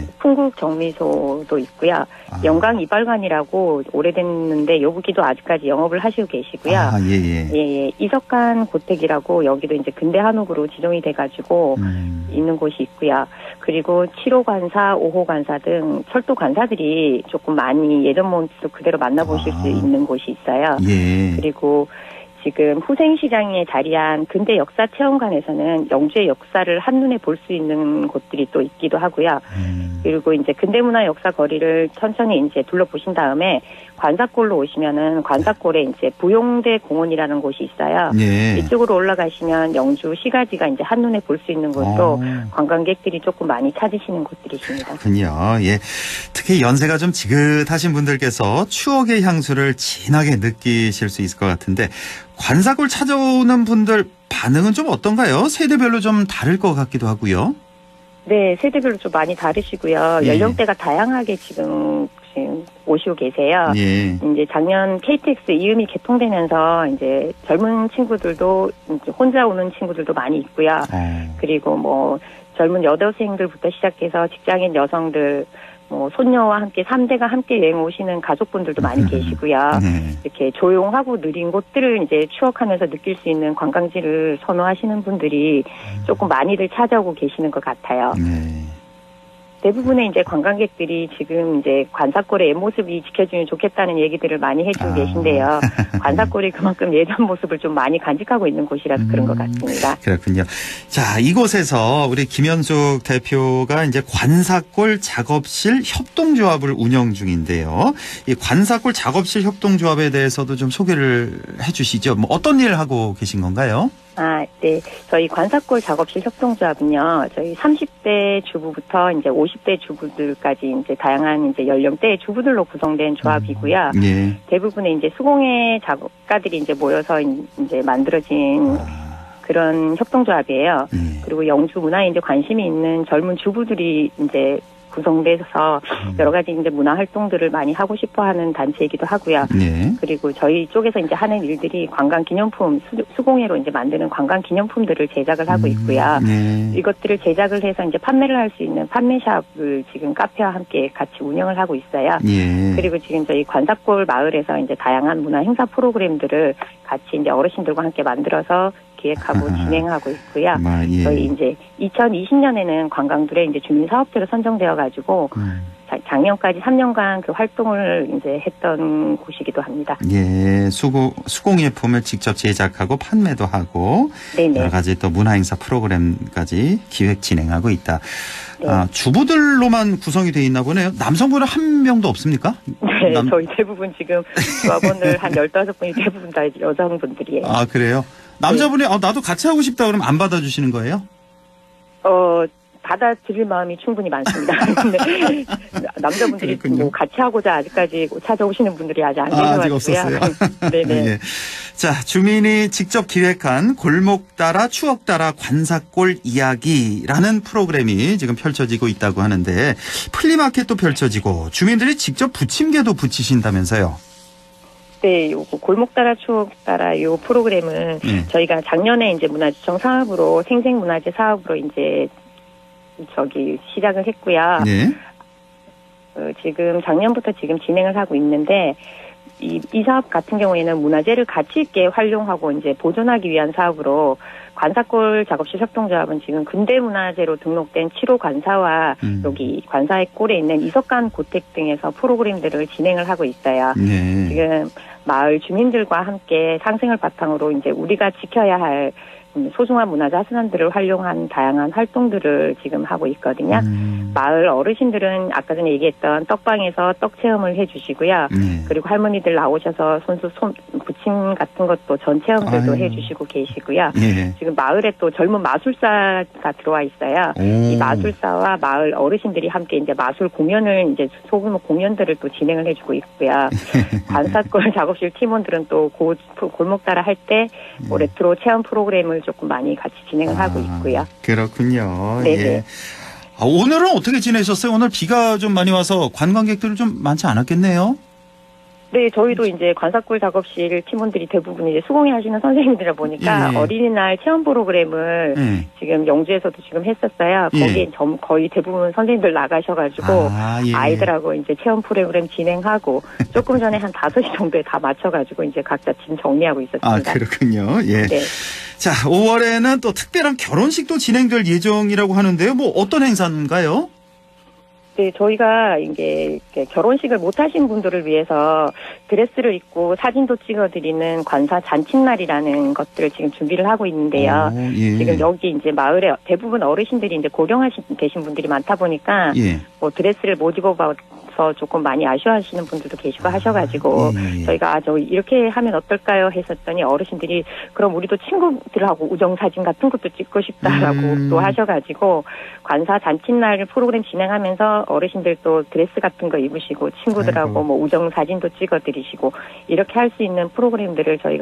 풍국정미소도 있고요. 영광 이발관이라고 오래됐는데 여기도 아직까지 영업을 하시고 계시고요. 예. 이석관 고택이라고 여기도 이제 근대 한옥으로 지정이 돼가지고 있는 곳이 있고요. 그리고 7호 관사, 5호 관사 등 철도 관사들이 조금 많이 예전 모습 그대로 만나보실 수 있는 곳이 있어요. 예. 그리고 지금 후생시장에 자리한 근대 역사 체험관에서는 영주의 역사를 한눈에 볼 수 있는 곳들이 또 있기도 하고요. 그리고 이제 근대문화 역사 거리를 천천히 이제 둘러보신 다음에 관사골로 오시면은 관사골에 이제 부용대 공원이라는 곳이 있어요. 예. 이쪽으로 올라가시면 영주 시가지가 이제 한눈에 볼 수 있는 곳도 관광객들이 조금 많이 찾으시는 곳들이십니다. 그렇군요. 예. 특히 연세가 좀 지긋하신 분들께서 추억의 향수를 진하게 느끼실 수 있을 것 같은데 관사골 찾아오는 분들 반응은 좀 어떤가요? 세대별로 좀 다를 것 같기도 하고요. 네, 세대별로 좀 많이 다르시고요. 예. 연령대가 다양하게 지금 오시고 계세요. 예. 이제 작년 KTX 이음이 개통되면서 이제 젊은 친구들도 이제 혼자 오는 친구들도 많이 있고요. 그리고 젊은 여대생들부터 시작해서 직장인 여성들, 손녀와 함께 3대가 함께 여행 오시는 가족분들도 많이 계시고요. 이렇게 조용하고 느린 곳들을 이제 추억하면서 느낄 수 있는 관광지를 선호하시는 분들이 조금 많이들 찾아오고 계시는 것 같아요. 대부분의 이제 관광객들이 지금 이제 관사골의 옛모습이 지켜주면 좋겠다는 얘기들을 많이 해주고 계신데요. 관사골이 그만큼 예전 모습을 좀 많이 간직하고 있는 곳이라서 그런 것 같습니다. 그렇군요. 자, 이곳에서 우리 김현숙 대표가 이제 관사골 작업실 협동조합을 운영 중인데요. 이 관사골 작업실 협동조합에 대해서도 좀 소개를 해 주시죠. 어떤 일을 하고 계신 건가요? 네. 저희 관사골 작업실 협동조합은요, 저희 30대 주부부터 이제 50대 주부들까지 이제 다양한 이제 연령대의 주부들로 구성된 조합이고요. 예. 대부분의 이제 수공예 작업가들이 이제 모여서 이제 만들어진 그런 협동조합이에요. 그리고 영주 문화에 이제 관심이 있는 젊은 주부들이 이제 구성돼서 여러 가지 이제 문화 활동들을 많이 하고 싶어 하는 단체이기도 하고요. 네. 그리고 저희 쪽에서 이제 하는 일들이 관광 기념품, 수공예로 이제 만드는 관광 기념품들을 제작을 하고 있고요. 네. 이것들을 제작을 해서 이제 판매를 할 수 있는 판매샵을 지금 카페와 함께 같이 운영을 하고 있어요. 예. 그리고 지금 저희 관사골 마을에서 이제 다양한 문화 행사 프로그램들을 같이 이제 어르신들과 함께 만들어서 기획하고 진행하고 있고요. 예. 저희 이제 2020년에는 관광들의 이제 주민 사업체로 선정되어 가지고 작년까지 3년간 그 활동을 이제 했던 곳이기도 합니다. 예, 수공예품을 직접 제작하고 판매도 하고 네네. 여러 가지 또 문화행사 프로그램까지 기획 진행하고 있다. 네. 주부들로만 구성이 돼 있나 보네요. 남성분은 한 명도 없습니까? 네, 저희 대부분 지금 조합원들 한 15분이 대부분 다 여성분들이에요. 아, 그래요? 남자분이 나도 같이 하고 싶다 그러면 안 받아주시는 거예요? 받아들일 마음이 충분히 많습니다. 근데 남자분들이 그렇군요. 뭐 같이 하고자 아직까지 찾아오시는 분들이 아직 안 계셔가지고요. 아직 없었어요. 네네. 예. 자, 주민이 직접 기획한 골목 따라 추억 따라 관사골 이야기라는 프로그램이 지금 펼쳐지고 있다고 하는데 플리마켓도 펼쳐지고 주민들이 직접 부침개도 붙이신다면서요? 네, 요 골목 따라 추억 따라 요 프로그램은 저희가 작년에 이제 문화주청 사업으로 생생문화재 사업으로 이제 시작을 했고요. 네. 지금 작년부터 지금 진행을 하고 있는데 이 사업 같은 경우에는 문화재를 가치 있게 활용하고 이제 보존하기 위한 사업으로 관사골 작업실 협동조합은 지금 근대문화재로 등록된 7호 관사와 여기 관사의 골에 있는 이석간 고택 등에서 프로그램들을 진행을 하고 있어요. 네. 지금 마을 주민들과 함께 상생을 바탕으로 이제 우리가 지켜야 할 소중한 문화재 하수관들을 활용한 다양한 활동들을 지금 하고 있거든요. 마을 어르신들은 아까 전에 얘기했던 떡방에서 떡 체험을 해주시고요. 그리고 할머니들 나오셔서 손수 부침 같은 것도 전 체험들도 해주시고 계시고요. 예. 지금 마을에 또 젊은 마술사가 들어와 있어요. 이 마술사와 마을 어르신들이 함께 이제 마술 공연을 이제 소규모 공연들을 또 진행을 해주고 있고요. 관사골 작업실 팀원들은 또 골목 따라 할 때 뭐 레트로 체험 프로그램을 조금 많이 같이 진행을 하고 있고요. 그렇군요. 네네. 예. 오늘은 어떻게 지내셨어요? 오늘 비가 좀 많이 와서 관광객들이 좀 많지 않았겠네요? 네, 저희도 이제 관사골 작업실 팀원들이 대부분 이제 수공예 하시는 선생님들이라 보니까 어린이날 체험 프로그램을 지금 영주에서도 지금 했었어요. 거기에 거의 대부분 선생님들 나가셔가지고 아이들하고 이제 체험 프로그램 진행하고 조금 전에 한 5시 정도에 다 마쳐가지고 이제 각자 짐 정리하고 있었습니다. 아, 그렇군요. 예. 네. 자, 5월에는 또 특별한 결혼식도 진행될 예정이라고 하는데요. 뭐 어떤 행사인가요? 네, 저희가 이게 결혼식을 못 하신 분들을 위해서 드레스를 입고 사진도 찍어드리는 관사 잔칫날이라는 것들을 지금 준비를 하고 있는데요. 지금 여기 이제 마을에 대부분 어르신들이 이제 고령하신 되신 분들이 많다 보니까 뭐 드레스를 못 입어봐서 조금 많이 아쉬워하시는 분들도 계시고 하셔가지고 저희가 이렇게 하면 어떨까요? 했었더니 어르신들이 그럼 우리도 친구들하고 우정 사진 같은 것도 찍고 싶다라고 또 하셔가지고 관사 잔칫날 프로그램 진행하면서 어르신들도 드레스 같은 거 입으시고 친구들하고 뭐 우정 사진도 찍어드리시고 이렇게 할 수 있는 프로그램들을 저희가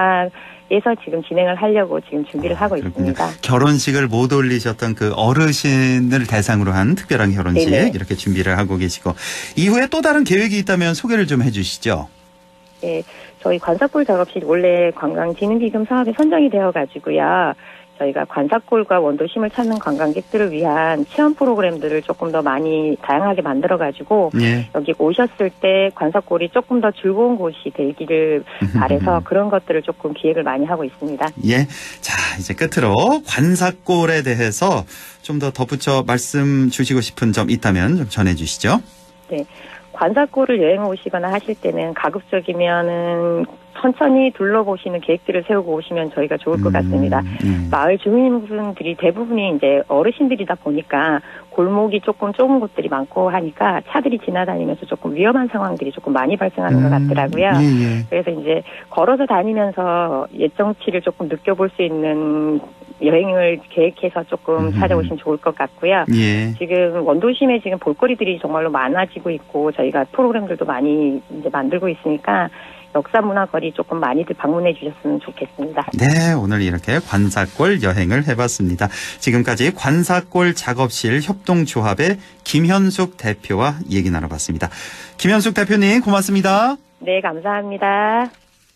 관사에서 지금 진행을 하려고 지금 준비를 하고 있습니다. 결혼식을 못 올리셨던 그 어르신을 대상으로 한 특별한 결혼식 네네. 이렇게 준비를 하고 계시고 이후에 또 다른 계획이 있다면 소개를 좀 해주시죠. 네, 저희 관사골 작업실 원래 관광진흥기금 사업에 선정이 되어가지고요. 저희가 관사골과 원도심을 찾는 관광객들을 위한 체험 프로그램들을 조금 더 많이 다양하게 만들어가지고 여기 오셨을 때 관사골이 조금 더 즐거운 곳이 되기를 바라서 그런 것들을 조금 기획을 많이 하고 있습니다. 예, 자 이제 끝으로 관사골에 대해서 좀 더 덧붙여 말씀 주시고 싶은 점 있다면 좀 전해주시죠. 네. 관사골을 여행 오시거나 하실 때는 가급적이면은 천천히 둘러보시는 계획들을 세우고 오시면 저희가 좋을 것 같습니다. 마을 주민분들이 대부분이 이제 어르신들이다 보니까 골목이 조금 좁은 곳들이 많고 하니까 차들이 지나다니면서 조금 위험한 상황들이 조금 많이 발생하는 것 같더라고요. 그래서 이제 걸어서 다니면서 옛 정치를 조금 느껴볼 수 있는 여행을 계획해서 조금 찾아오시면 좋을 것 같고요. 지금 원도심에 지금 볼거리들이 정말로 많아지고 있고 저희가 프로그램들도 많이 이제 만들고 있으니까 역사문화거리 조금 많이들 방문해 주셨으면 좋겠습니다. 네, 오늘 이렇게 관사골 여행을 해봤습니다. 지금까지 관사골 작업실 협동조합의 김현숙 대표와 얘기 나눠봤습니다. 김현숙 대표님 고맙습니다. 네, 감사합니다.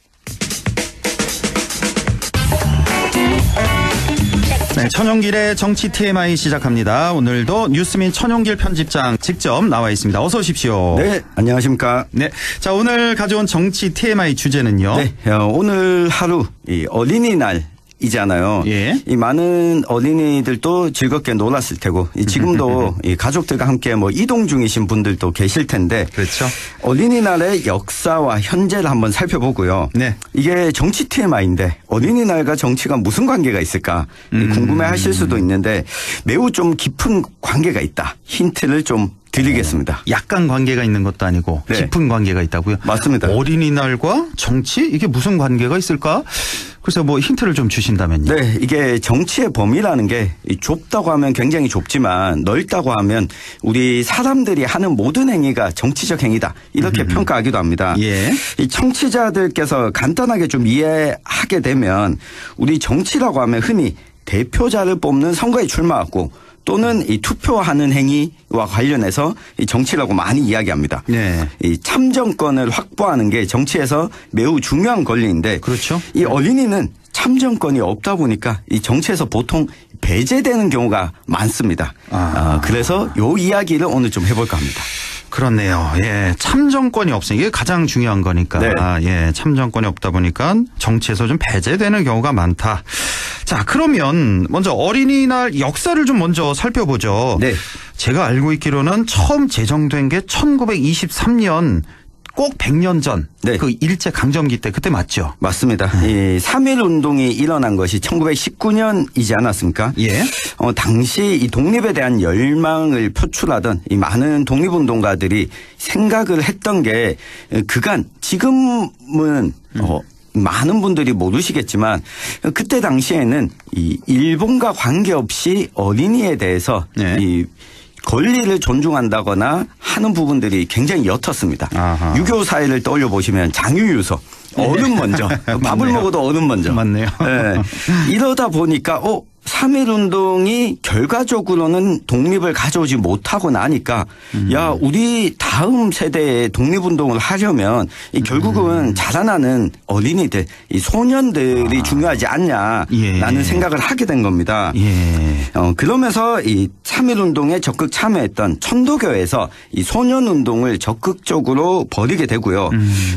네, 천용길의 정치 TMI 시작합니다. 오늘도 뉴스민 천용길 편집장 직접 나와 있습니다. 어서 오십시오. 네, 안녕하십니까. 네, 자 오늘 가져온 정치 TMI 주제는요. 네, 오늘 하루 이 어린이날. 이잖아요. 이 많은 어린이들도 즐겁게 놀았을 테고 지금도 이 가족들과 함께 뭐 이동 중이신 분들도 계실 텐데 그렇죠. 어린이날의 역사와 현재를 한번 살펴보고요. 네. 이게 정치 TMI인데 어린이날과 정치가 무슨 관계가 있을까 궁금해하실 수도 있는데 매우 좀 깊은 관계가 있다. 힌트를 좀 드리겠습니다. 약간 관계가 있는 것도 아니고 깊은 관계가 있다고요? 맞습니다. 어린이날과 정치? 이게 무슨 관계가 있을까? 그래서 뭐 힌트를 좀 주신다면요. 네, 이게 정치의 범위라는 게 좁다고 하면 굉장히 좁지만 넓다고 하면 우리 사람들이 하는 모든 행위가 정치적 행위다. 이렇게 평가하기도 합니다. 이 청취자들께서 간단하게 좀 이해하게 되면 우리 정치라고 하면 흔히 대표자를 뽑는 선거에 출마하고 또는 이 투표하는 행위와 관련해서 이 정치라고 많이 이야기합니다. 이 참정권을 확보하는 게 정치에서 매우 중요한 권리인데, 그렇죠. 이 어린이는 참정권이 없다 보니까 이 정치에서 보통 배제되는 경우가 많습니다. 그래서 요 이야기를 오늘 좀 해볼까 합니다. 그렇네요. 예, 참정권이 없으니 이게 가장 중요한 거니까. 예, 참정권이 없다 보니까 정치에서 좀 배제되는 경우가 많다. 자, 그러면 먼저 어린이날 역사를 좀 먼저 살펴보죠. 네. 제가 알고 있기로는 처음 제정된 게 1923년 꼭 100년 전 그 일제 강점기 때 그때 맞죠? 맞습니다. 이 3.1 운동이 일어난 것이 1919년이지 않았습니까? 당시 이 독립에 대한 열망을 표출하던 이 많은 독립운동가들이 생각을 했던 게 그간 지금은 많은 분들이 모르시겠지만 그때 당시에는 이 일본과 관계없이 어린이에 대해서 이 권리를 존중한다거나 하는 부분들이 굉장히 옅었습니다. 6.25 사회를 떠올려 보시면 장유유서 어른 먼저 밥을 먹어도 어른 먼저. 맞네요. 네. 이러다 보니까 3.1운동이 결과적으로는 독립을 가져오지 못하고 나니까 야 우리 다음 세대의 독립운동을 하려면 결국은 자라나는 어린이들 이 소년들이 중요하지 않냐라는 생각을 하게 된 겁니다. 그러면서 이 3.1운동에 적극 참여했던 천도교에서 이 소년운동을 적극적으로 벌이게 되고요.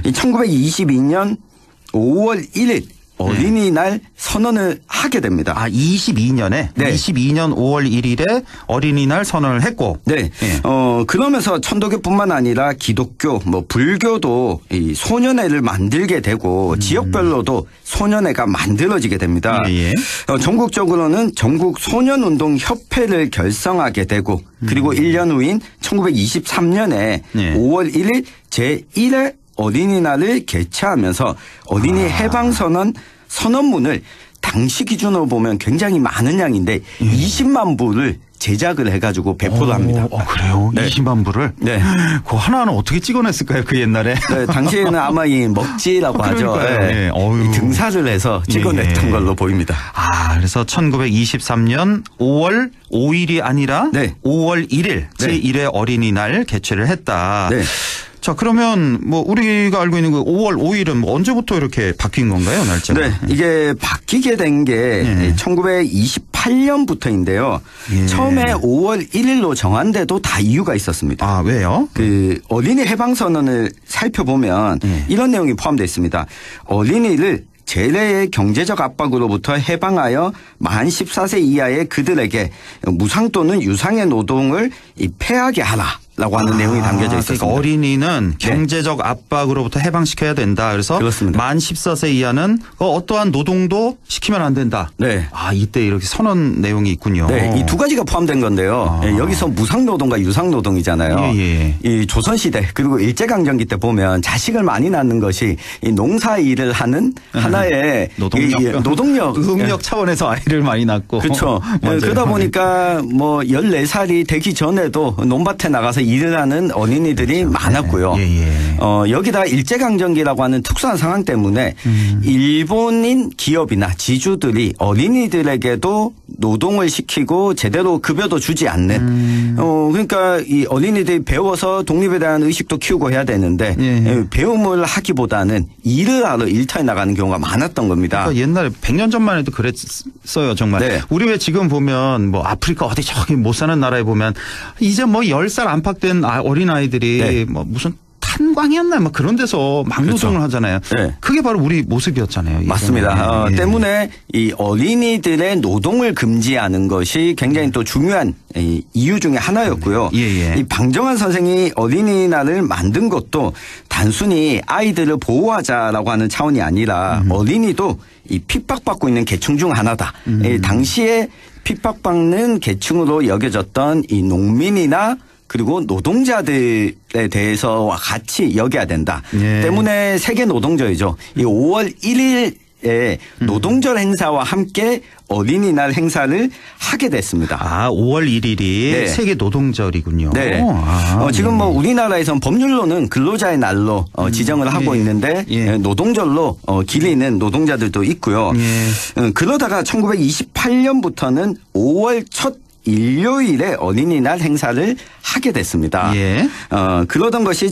1922년 5월 1일 어린이날 선언을 하게 됩니다. 22년에? 네. 22년 5월 1일에 어린이날 선언을 했고. 네. 그러면서 천도교뿐만 아니라 기독교, 불교도 이 소년회를 만들게 되고 지역별로도 소년회가 만들어지게 됩니다. 전국적으로는 전국 소년운동협회를 결성하게 되고 그리고 1년 후인 1923년에 5월 1일 제1회 어린이날을 개최하면서 어린이 해방선언 선언문을 당시 기준으로 보면 굉장히 많은 양인데 20만 부를 제작을 해가지고 배포를 합니다. 그래요? 네. 20만 부를? 네. 그거 하나하나 어떻게 찍어냈을까요? 그 옛날에? 네, 당시에는 아마 이 먹지라고 하죠. 네. 이 등사를 해서 찍어냈던 걸로 보입니다. 그래서 1923년 5월 5일이 아니라 5월 1일 제1회 어린이날 개최를 했다. 자, 그러면 우리가 알고 있는 그 5월 5일은 언제부터 이렇게 바뀐 건가요, 날짜가? 네, 이게 바뀌게 된 게 1928년부터인데요. 처음에 5월 1일로 정한데도 다 이유가 있었습니다. 왜요? 그 어린이 해방 선언을 살펴보면 이런 내용이 포함되어 있습니다. 어린이를 재래의 경제적 압박으로부터 해방하여 만 14세 이하의 그들에게 무상 또는 유상의 노동을 폐하게 하라. 라고 하는 내용이 담겨져 있습니다. 그러니까 어린이는 경제적 압박으로부터 해방시켜야 된다. 그래서 그렇습니다. 만 14세 이하는 어떠한 노동도 시키면 안 된다. 네. 이때 이렇게 선언 내용이 있군요. 네, 이 두 가지가 포함된 건데요. 여기서 무상노동과 유상노동이잖아요. 이 조선시대 그리고 일제강점기 때 보면 자식을 많이 낳는 것이 이 농사 일을 하는 하나의 노동력. 응력 차원에서 아이를 많이 낳고. 그렇죠. 그러다 보니까 뭐 14살이 되기 전에도 논밭에 나가서 일을 하는 어린이들이 많았고요. 여기다 일제강점기라고 하는 특수한 상황 때문에 일본인 기업이나 지주들이 어린이들에게도 노동을 시키고 제대로 급여도 주지 않는 그러니까 이 어린이들이 배워서 독립에 대한 의식도 키우고 해야 되는데 배움을 하기보다는 일을 하러 일터에 나가는 경우가 많았던 겁니다. 그러니까 옛날에 100년 전만 해도 그랬어요. 정말. 네. 우리 왜 지금 보면 뭐 아프리카 어디 저기 못 사는 나라에 보면 이제 뭐 10살 안팎된 어린아이들이 뭐 무슨 탄광이었나 뭐 그런 데서 막 노동을 하잖아요. 네. 그게 바로 우리 모습이었잖아요. 맞습니다. 때문에 이 어린이들의 노동을 금지하는 것이 굉장히 또 중요한 이유 중에 하나였고요. 이 방정환 선생이 어린이날을 만든 것도 단순히 아이들을 보호하자라고 하는 차원이 아니라 어린이도 이 핍박받고 있는 계층 중 하나다. 당시에 핍박받는 계층으로 여겨졌던 이 농민이나 그리고 노동자들에 대해서 같이 여겨야 된다. 때문에 세계 노동절이죠. 이 5월 1일에 노동절 행사와 함께 어린이날 행사를 하게 됐습니다. 5월 1일이 세계 노동절이군요. 네. 지금 뭐 우리나라에선 법률로는 근로자의 날로 지정을 하고 있는데 노동절로 기리는 노동자들도 있고요. 그러다가 1928년부터는 5월 첫 일요일에 어린이날 행사를 하게 됐습니다. 그러던 것이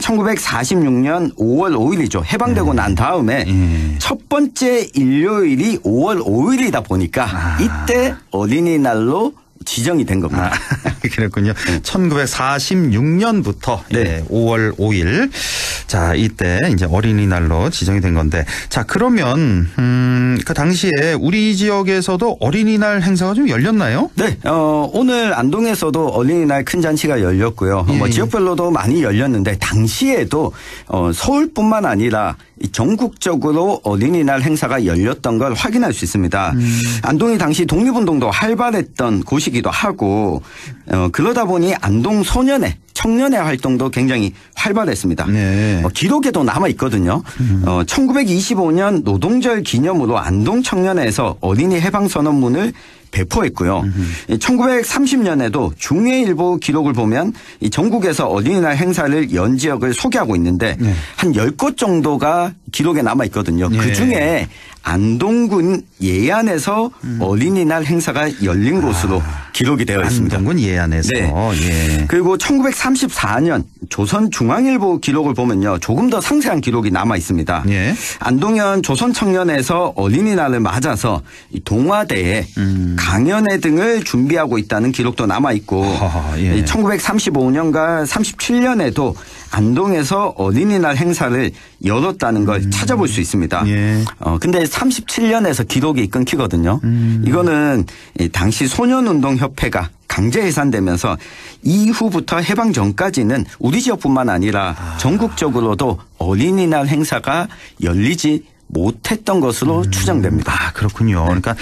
1946년 5월 5일이죠. 해방되고 난 다음에 첫 번째 일요일이 5월 5일이다 보니까 이때 어린이날로 지정이 된 겁니다. 그랬군요. 1946년부터 5월 5일. 자, 이때 이제 어린이날로 지정이 된 건데. 자, 그러면 그 당시에 우리 지역에서도 어린이날 행사가 좀 열렸나요? 네. 오늘 안동에서도 어린이날 큰 잔치가 열렸고요. 뭐 지역별로도 많이 열렸는데 당시에도 서울뿐만 아니라 전국적으로 어린이날 행사가 열렸던 걸 확인할 수 있습니다. 안동이 당시 독립운동도 활발했던 곳이기도 하고 그러다 보니 안동 소년회 청년회 활동도 굉장히 활발했습니다. 기록에도 남아있거든요. 1925년 노동절 기념으로 안동 청년회에서 어린이 해방 선언문을 배포했고요. 1930년에도 중해일보 기록을 보면 이 전국에서 어린이날 행사를 연 지역을 소개하고 있는데 한 10곳 정도가 기록에 남아있거든요. 그중에 안동군 예안에서 어린이날 행사가 열린 곳으로 기록이 되어 있습니다. 안동군 예안에서. 그리고 1934년 조선중앙일보 기록을 보면요. 조금 더 상세한 기록이 남아 있습니다. 안동현 조선청년회에서 어린이날을 맞아서 동화대에 강연회 등을 준비하고 있다는 기록도 남아 있고 1935년과 37년에도 안동에서 어린이날 행사를 열었다는 걸 찾아볼 수 있습니다. 근데 37년에서 기록이 끊기거든요. 이거는 당시 소년운동협회가 강제 해산되면서 이후부터 해방 전까지는 우리 지역뿐만 아니라 전국적으로도 어린이날 행사가 열리지 못했던 것으로 추정됩니다. 그렇군요. 그러니까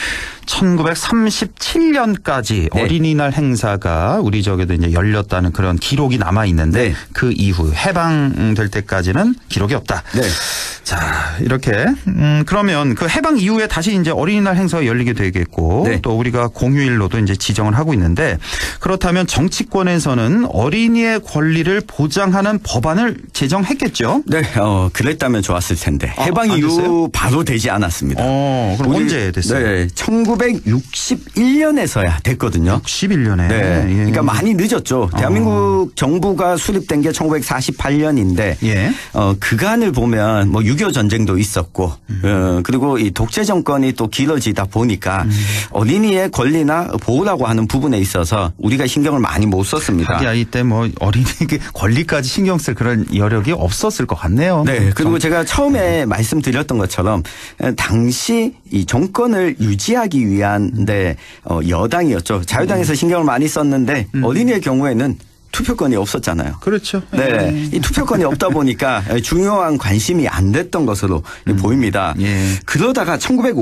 1937년까지 어린이날 행사가 우리 지역에도 이제 열렸다는 그런 기록이 남아 있는데 그 이후 해방될 때까지는 기록이 없다. 자, 이렇게 그러면 그 해방 이후에 다시 이제 어린이날 행사가 열리게 되겠고 또 우리가 공휴일로도 이제 지정을 하고 있는데 그렇다면 정치권에서는 어린이의 권리를 보장하는 법안을 제정했겠죠? 네, 그랬다면 좋았을 텐데 해방 이후 바로 되지 않았습니다. 그럼 언제 됐어요? 네, 1961년에서야 됐거든요. 61년에. 네, 그러니까 많이 늦었죠. 대한민국 정부가 수립된 게 1948년인데 그간을 보면 뭐 6.25 전쟁도 있었고 그리고 이 독재 정권이 또 길어지다 보니까 어린이의 권리나 보호라고 하는 부분에 있어서 우리가 신경을 많이 못 썼습니다. 이때 뭐 어린이 권리까지 신경 쓸 그런 여력이 없었을 것 같네요. 네, 그리고 제가 처음에 말씀드렸던 것처럼 당시 이 정권을 유지하기 위한 여당이었죠. 자유당에서 신경을 많이 썼는데 어린이의 경우에는 투표권이 없었잖아요. 그렇죠. 네. 이 투표권이 없다 보니까 중요한 관심이 안 됐던 것으로 보입니다. 그러다가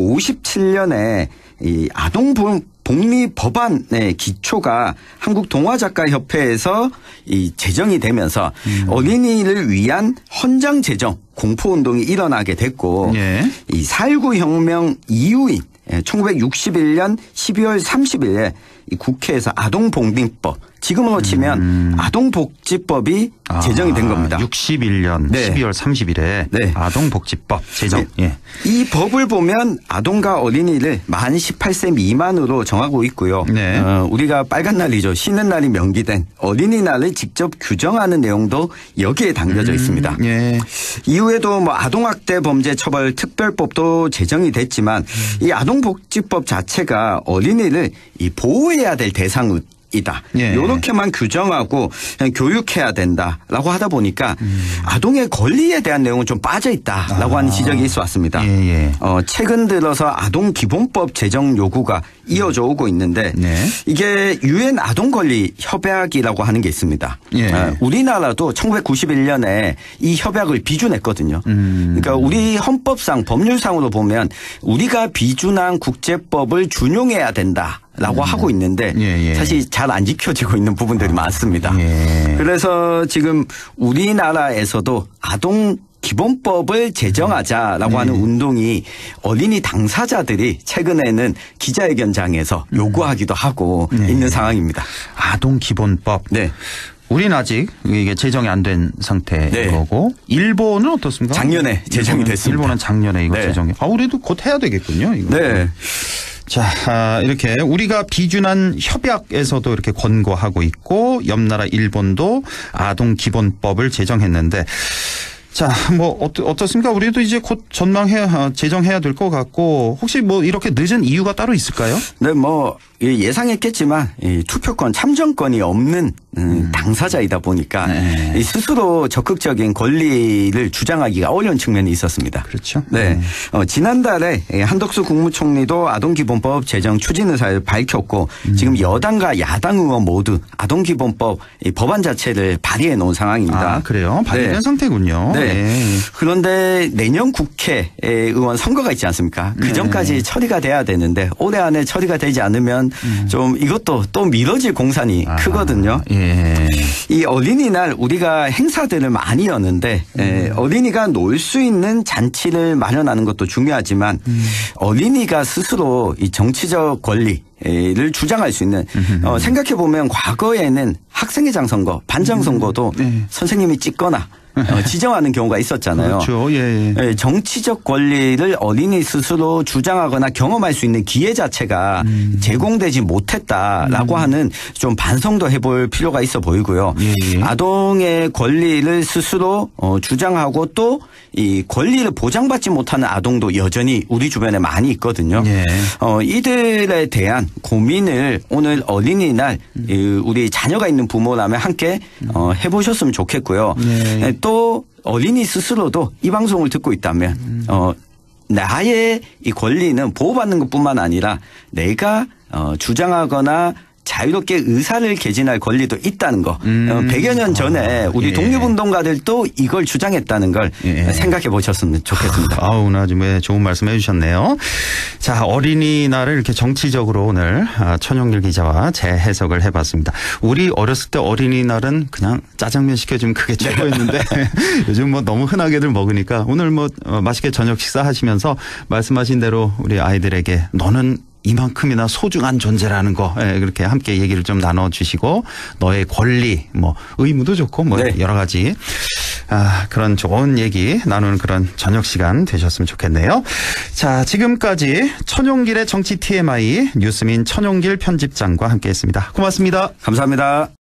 1957년에 이 아동 복리 법안의 기초가 한국동화작가협회에서 이 제정이 되면서 어린이를 위한 헌장 제정 공포운동이 일어나게 됐고 이 4.19 혁명 이후인 1961년 12월 30일에 이 국회에서 아동복리법, 지금으로 치면 아동복지법이 제정이 된 겁니다. 61년 12월 30일에 아동복지법 제정. 이 법을 보면 아동과 어린이를 만 18세 미만으로 정하고 있고요. 우리가 빨간 날이죠. 쉬는 날이 명기된 어린이날을 직접 규정하는 내용도 여기에 담겨져 있습니다. 이후에도 뭐 아동학대 범죄 처벌 특별법도 제정이 됐지만 이 아동복지법 자체가 어린이를 이 보호해야 될 대상은 이다. 이렇게만 규정하고 그냥 교육해야 된다라고 하다 보니까 아동의 권리에 대한 내용은 좀 빠져 있다라고 하는 지적이 있어 왔습니다. 최근 들어서 아동기본법 제정 요구가 이어져 오고 있는데 이게 유엔 아동권리 협약이라고 하는 게 있습니다. 우리나라도 1991년에 이 협약을 비준했거든요. 그러니까 우리 헌법상 법률상으로 보면 우리가 비준한 국제법을 준용해야 된다. 라고 하고 있는데 사실 잘 안 지켜지고 있는 부분들이 많습니다. 그래서 지금 우리나라에서도 아동 기본법을 제정하자라고 하는 운동이 어린이 당사자들이 최근에는 기자회견장에서 요구하기도 하고 있는 상황입니다. 아동 기본법. 우리는 아직 이게 제정이 안 된 상태인 거고 일본은 어떻습니까? 작년에 제정이 됐습니다. 일본은 작년에 이거 제정이. 우리도 곧 해야 되겠군요. 이거. 자, 이렇게 우리가 비준한 협약에서도 이렇게 권고하고 있고 옆 나라 일본도 아동 기본법을 제정했는데 자, 뭐 어떻습니까? 우리도 이제 곧 제정해야 될 것 같고 혹시 뭐 이렇게 늦은 이유가 따로 있을까요? 네, 뭐 예상했겠지만 이 투표권 참정권이 없는 당사자이다 보니까 이 스스로 적극적인 권리를 주장하기가 어려운 측면이 있었습니다. 그렇죠. 지난달에 한덕수 국무총리도 아동기본법 제정 추진 의사를 밝혔고 지금 여당과 야당 의원 모두 아동기본법 법안 자체를 발의해 놓은 상황입니다. 그래요? 발의된 상태군요. 그런데 내년 국회의원 선거가 있지 않습니까? 그 전까지 처리가 돼야 되는데 올해 안에 처리가 되지 않으면 좀 이것도 또 미뤄질 공산이 크거든요. 이 어린이날 우리가 행사들을 많이 여는데 어린이가 놀 수 있는 잔치를 마련하는 것도 중요하지만 어린이가 스스로 이 정치적 권리를 주장할 수 있는 생각해보면 과거에는 학생회장 선거, 반장 선거도 선생님이 찍거나 지정하는 경우가 있었잖아요. 그렇죠. 정치적 권리를 어린이 스스로 주장하거나 경험할 수 있는 기회 자체가 제공되지 못했다라고 하는 좀 반성도 해볼 필요가 있어 보이고요. 아동의 권리를 스스로 주장하고 또 이 권리를 보장받지 못하는 아동도 여전히 우리 주변에 많이 있거든요. 이들에 대한 고민을 오늘 어린이날 우리 자녀가 있는 부모라면 함께 해보셨으면 좋겠고요. 또 어린이 스스로도 이 방송을 듣고 있다면 나의 이 권리는 보호받는 것뿐만 아니라 내가 주장하거나 자유롭게 의사를 개진할 권리도 있다는 거. 100여 년 전에 우리 독립운동가들도 이걸 주장했다는 걸 생각해 보셨으면 좋겠습니다. 오늘 아주 좋은 말씀 해주셨네요. 자, 어린이날을 이렇게 정치적으로 오늘 천용길 기자와 재해석을 해봤습니다. 우리 어렸을 때 어린이날은 그냥 짜장면 시켜주면 그게 최고였는데 요즘 뭐 너무 흔하게들 먹으니까 오늘 뭐 맛있게 저녁 식사하시면서 말씀하신 대로 우리 아이들에게 너는 이만큼이나 소중한 존재라는 거 그렇게 함께 얘기를 좀 나눠주시고 너의 권리 뭐 의무도 좋고 뭐 여러 가지 그런 좋은 얘기 나누는 그런 저녁 시간 되셨으면 좋겠네요. 자, 지금까지 천용길의 정치 TMI 뉴스민 천용길 편집장과 함께했습니다. 고맙습니다. 감사합니다.